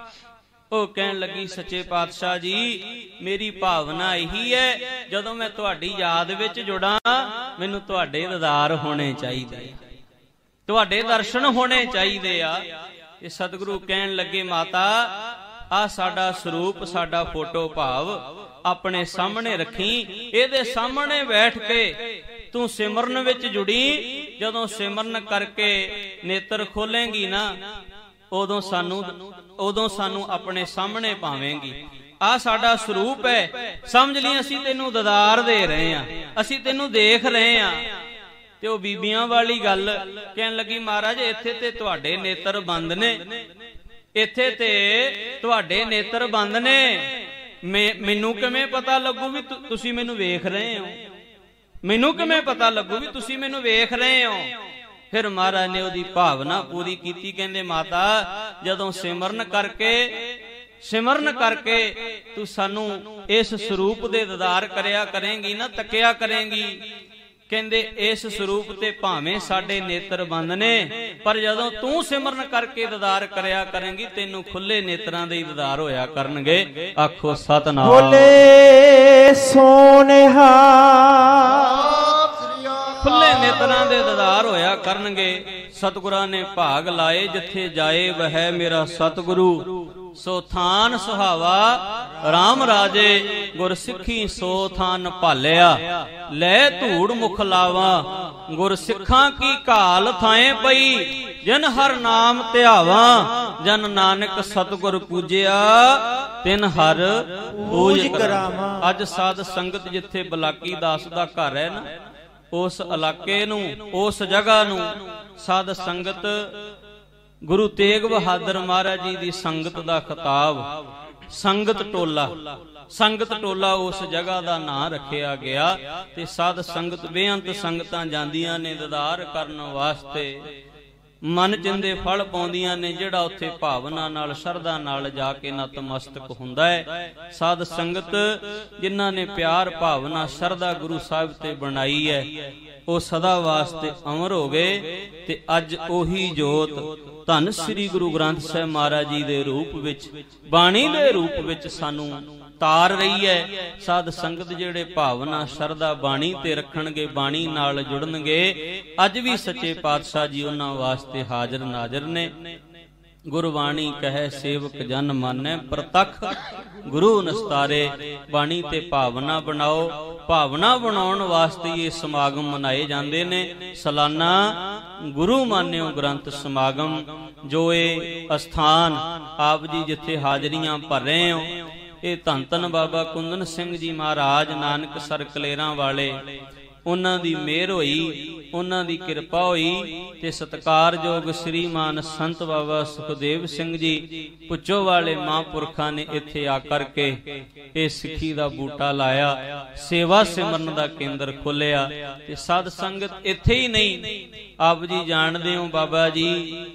Speaker 1: ਉਹ ਕਹਿਣ ਲੱਗੀ ਸੱਚੇ ਪਾਤਸ਼ਾਹ ਜੀ ਮੇਰੀ ਭਾਵਨਾ ਇਹੀ ਹੈ ਜਦੋਂ ਮੈਂ ਤੁਹਾਡੀ ਯਾਦ ਵਿੱਚ ਜੁੜਾਂ ਮੈਨੂੰ ਤੁਹਾਡੇ ਦੀਦਾਰ ਹੋਣੇ ਚਾਹੀਦੇ, ਤੁਹਾਡੇ ਦਰਸ਼ਨ ਹੋਣੇ ਚਾਹੀਦੇ ਆ। ਇਹ ਸਤਿਗੁਰੂ ਕਹਿਣ ਲੱਗੇ ਮਾਤਾ ਆ ਸਾਡਾ ਸਰੂਪ, ਸਾਡਾ ਫੋਟੋ ਭਾਵ ਆਪਣੇ ਸਾਹਮਣੇ ਰੱਖੀ, ਇਹਦੇ ਸਾਹਮਣੇ ਬੈਠ ਕੇ ਤੂੰ ਸਿਮਰਨ ਵਿੱਚ ਜੁੜੀ जदों सिमरन करके नेत्र खोलेंगी ना उदों सानू उदों सानू अपने सामने पावेंगी। आ साडा स्वरूप है, समझ ली असी तेनू ददार दे रहे हैं, असी तेनू देख रहे हैं। ते ओ बीबियां वाली गल कहन लगी महाराज इत्थे ते तुहाडे नेत्र बंद ने, इत्थे ते तुहाडे नेत्र बंद ने, मैनू किवें पता लगू भी तुसी मैनू वेख रहे हो, मैनू किवें पता लगू भी तुसी मैनू वेख रहे हो। फिर महाराज ने ओदी भावना पूरी कीती, कहंदे माता जदों सिमरन करके सिमरन करके तू सानू इस स्वरूप दे दीदार करया करेंगी ना, तकिया करेंगी, कहंदे इस स्वरूप ते भावें साडे नेत्र बंद ने, पर जदों तू सिमरन करके दीदार करया करेंगी तैनू खुले नेत्रां दे दीदार होया करनगे। आखो सतनाम।
Speaker 3: बोले सोनेहा
Speaker 1: खुले नेत्रां दे दीदार होया करनगे। सतगुरां ने भाग लाए जिथे जाए वह मेरा सतगुरु, सो थान सुहावा राम राजे, गुर सिखी सो थान भालिया, लै धूड़ मुख लावा, गुर सिखां की घाल थाए पई, जिन हर नाम ध्यावा, जन नानक सतगुर पूजिया, तिन हर पूज करावा। अज साध संगत जिथे बलाकी दास दा घर है ना, उस इलाके नू उस जगह नू साध संगत गुरु तेग बहादुर महाराज जी दी संगत दा खिताब संगत टोला, संगत टोला उस जगह दा नां रखिया गया। ते साध संगत बेअंत संगतां जांदियां ने दीदार करन वास्ते, मन चिंदे फल पाउंदियां ने, जिहड़ा उत्थे भावना नाल शरधा नाल जाके नतमस्तक हुंदा है। साध संगत जिन्हां ने प्यार भावना शरधा गुरु साहिब ते बनाई है, ਉਹ सदा वास्ते अमर हो गए। ते अज ओही जोत धन श्री गुरु ग्रंथ साहिब महाराज जी दे रूप विच, बाणी दे रूप विच सानू तार रही है। साध संगत जेड़े भावना शरधा बाणी ते रखणगे, बाणी नाल जुड़नगे, अज भी सच्चे पातशाह जी उन्हां वास्ते हाजिर नाजिर ने। गुरबाणी कहे सेवक जन माने, प्रतख गुरु नस्तारे। बाणी ते भावना बनाओ, भावना बनाउण वास्ते ये समागम मनाए जांदे ने। सालाना गुरु मान्यो ग्रंथ समागम, जो ये अस्थान आप जी जिथे हाजरियां भर रहे हो, ये धन धन बाबा कुंदन सिंह जी महाराज नानक सर कलेरां वाले, उन्हां दी मेहर होई, उन्हां दी किरपा होई। ते सत्कारयोग श्रीमान संत बाबा सुखदेव सिंह जी पुचो वाले महापुरखा ने इत्थे आकर के ये सिੱਖੀ दा बूटा लाया, सेवा सिमरन दा केंद्र खोलिया। ते साध संगत इत्थे ही नहीं, आप जी जानदे हो बाबा जी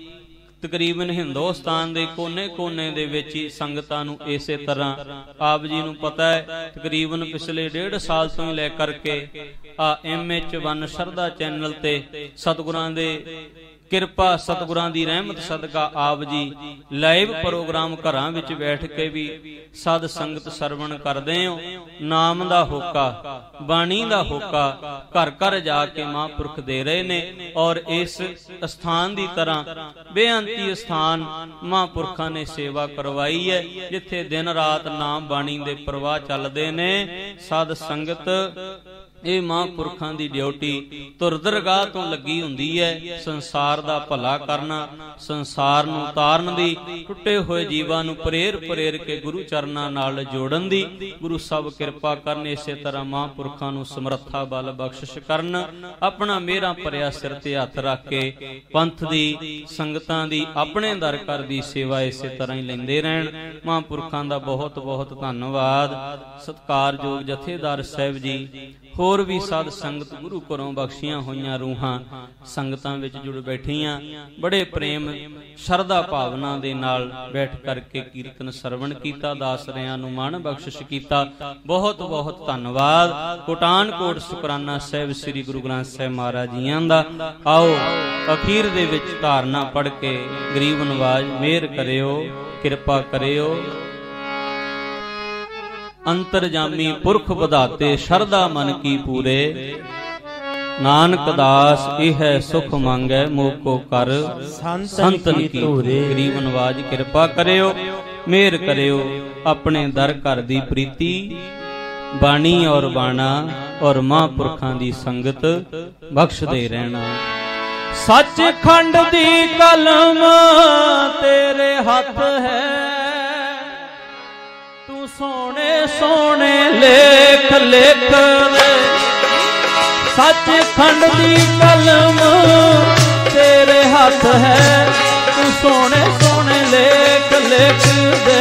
Speaker 1: तकरीबन हिंदुस्तान दे कोने कोने दे विच ही संगतां नूं इसे तरह आप जी नूं पता है, तकरीबन पिछले डेढ़ साल तो ही लै करके आ M H one Shraddha channel ते सतगुरां दे किरपा सतगुरां दी रहमत सदका आप जी लाइव प्रोग्राम घरां विच बैठ के भी साध संगत सरवण करदे हो। नाम दा होका, बाणी दा होका घर घर जाके महापुरख दे रहे ने। और इस स्थान दी तरह बेअंती स्थान महापुरखां ने सेवा करवाई है, जिथे दिन रात नाम बाणी दे प्रवाह चलदे ने। साध संगत ਇਹ ਮਹਾਂਪੁਰਖਾਂ ਦੀ ਡਿਊਟੀ ਧੁਰ ਦਰਗਾਹ ਤੋਂ ਲੱਗੀ ਹੁੰਦੀ ਹੈ, ਸੰਸਾਰ ਦਾ ਭਲਾ ਕਰਨਾ, ਸੰਸਾਰ ਨੂੰ ਤਾਰਨ ਦੀ, ਟੁੱਟੇ ਹੋਏ ਜੀਵਾਂ ਨੂੰ ਪ੍ਰੇਰ ਪ੍ਰੇਰ ਕੇ ਗੁਰੂ ਚਰਨਾਂ ਨਾਲ ਜੋੜਨ ਦੀ। ਗੁਰੂ ਸਾਹਿਬ ਕਿਰਪਾ ਕਰਨ, ਇਸੇ ਤਰ੍ਹਾਂ ਮਹਾਂਪੁਰਖਾਂ ਨੂੰ ਸਮਰੱਥਾ ਬਲ ਬਖਸ਼ਿਸ਼ ਕਰਨ, ਆਪਣਾ ਮਿਹਰਾਂ ਭਰਿਆ ਸਿਰ ਤੇ ਹੱਥ ਰੱਖ ਕੇ ਪੰਥ ਦੀ ਸੰਗਤਾਂ ਦੀ ਆਪਣੇ ਦਰ ਘਰ ਦੀ ਸੇਵਾ ਇਸੇ ਤਰ੍ਹਾਂ ਹੀ ਲੈਂਦੇ ਰਹਿਣ। ਮਹਾਂਪੁਰਖਾਂ ਦਾ ਬਹੁਤ ਬਹੁਤ ਧੰਨਵਾਦ। ਸਤਿਕਾਰਯੋਗ ਜਥੇਦਾਰ ਸਾਹਿਬ ਜੀ, होर भी साध संगत गुरु घरों बख्शियां होईयां रूहां संगतां विच जुड़ बैठियां, बड़े प्रेम शरधा भावना दे नाल बैठ करके कीर्तन सरवण कीता, दास रियां नूं मान बख्शिश कीता। बहुत बहुत धन्नवाद। कोटानकोट शुकराना साहिब श्री गुरु ग्रंथ साहिब महाराज जीआं दा। आओ अखीर दे विच धारना पढ़ के गरीब नवाज मेहर करियो, किरपा करियो। अंतरजामी पुरख बधाते शरदा मन की पूरे, नानक दास इह सुख मांगै मोको कर संतन की धूरे। गरीब नवाज किरपा करियो, मेहर करियो, अपने दर घर दी प्रीति, बाणी और बाणा और महापुरखां दी संगत बख्श दे रहना। सचखंड दी कलम तेरे हथ है, तू सोने सोने लेख लिख दे। सचखंड दी कलम तेरे हथ है, तू सोने सोने लेख लिख दे।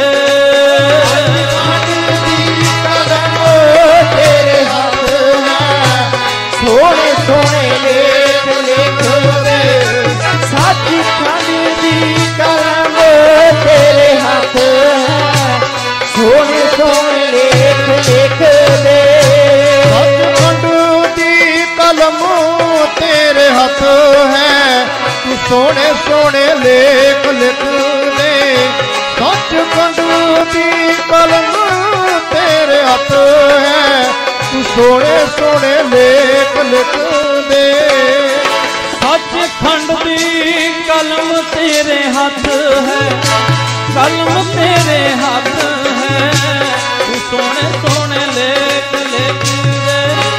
Speaker 3: सचखंड दी कलम तेरे हाथ है, सोने सोने लेख लिख दे। सचखंड दी कलम तेरे हाथ है, सोने सोने लेख लिख दे।
Speaker 2: सचखंड दी कलम तेरे हथ है, तू सोने सोने लेख लिख दे। सचखंड दी कलम तेरे हथ है, तू सोने सोने लेख लिख दे।
Speaker 1: सचखंड दी कलम तेरे हाथ है, कलम तेरे हाथ है, तू सोने सोने लेख लिख दे।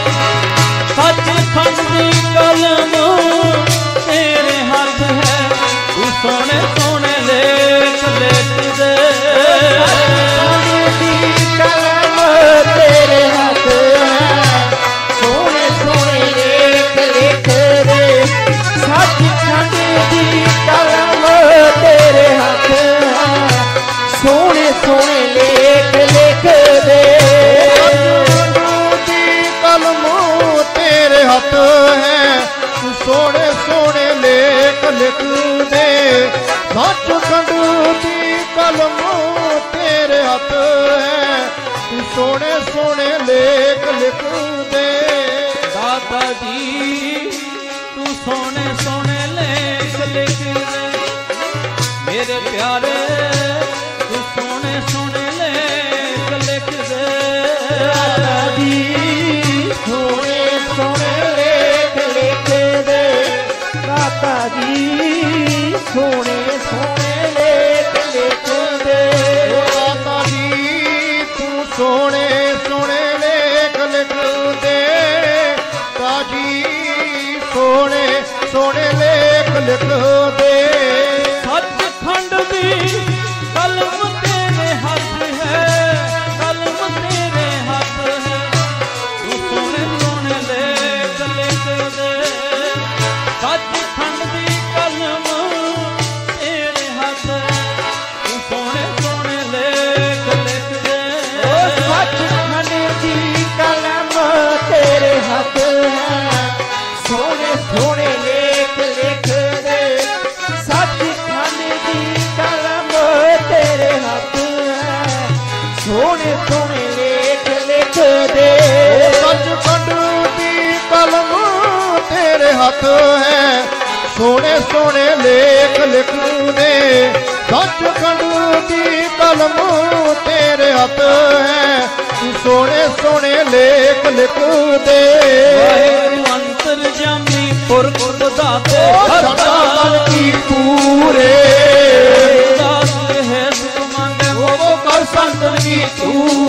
Speaker 1: सचखंड दी कलम तेरे हाथ है, तू सोने सोने लेख लिख दे।
Speaker 3: सचखंड दी कलम तेरे हाथ है, सोने सोने लेख लिख दे। सचखंड दी कलम तेरे हाथ है, सोने सोने लेख लिख दे।
Speaker 2: सचखंड दी कलम तेरे हथ है, तू सोने सोने लेख लिख दे। सचखंड दी कलम तेरे हथ है, तू सोने सोने लेख लिख दे।
Speaker 1: दाता जी तू सोने सोने लेख लिख दे, मेरे प्यारे तू सोने सोने लेख लिख दे।
Speaker 3: दाता जी सोने सोने लेख लिख दे। दाता जी सोने सोने लेख लिख दे।
Speaker 2: दाता जी तू सोने सोने लेख लिख दे। ताजी सोने सोने लेख लिख दे।
Speaker 1: सचखंड दी कलम तेरे हाथ है, कलम तेरे हाथ है, तू सोने सोने लेख लिख दे। सचखंड दी कलम तेरे हाथ है, तू सोने सोने लेख लिख दे।
Speaker 3: सचखंड दी कलम तेरे हाथ है, सोने सोने लेख लिख दे। सचखंड दी कलम तेरे हाथ है, सोने सोने लेख लिख दे।
Speaker 2: सचखंड दी कलम तेरे हथ है, सोने सोने लेख लिख दे। सचखंड दी कलम तेरे हथ है, तू सोने सोने लेख लिख दे।
Speaker 1: अंतर्जामी पुरख दाते
Speaker 2: सदा बल की पूरे
Speaker 1: दास है सुख मांगे वो कर संतन की तू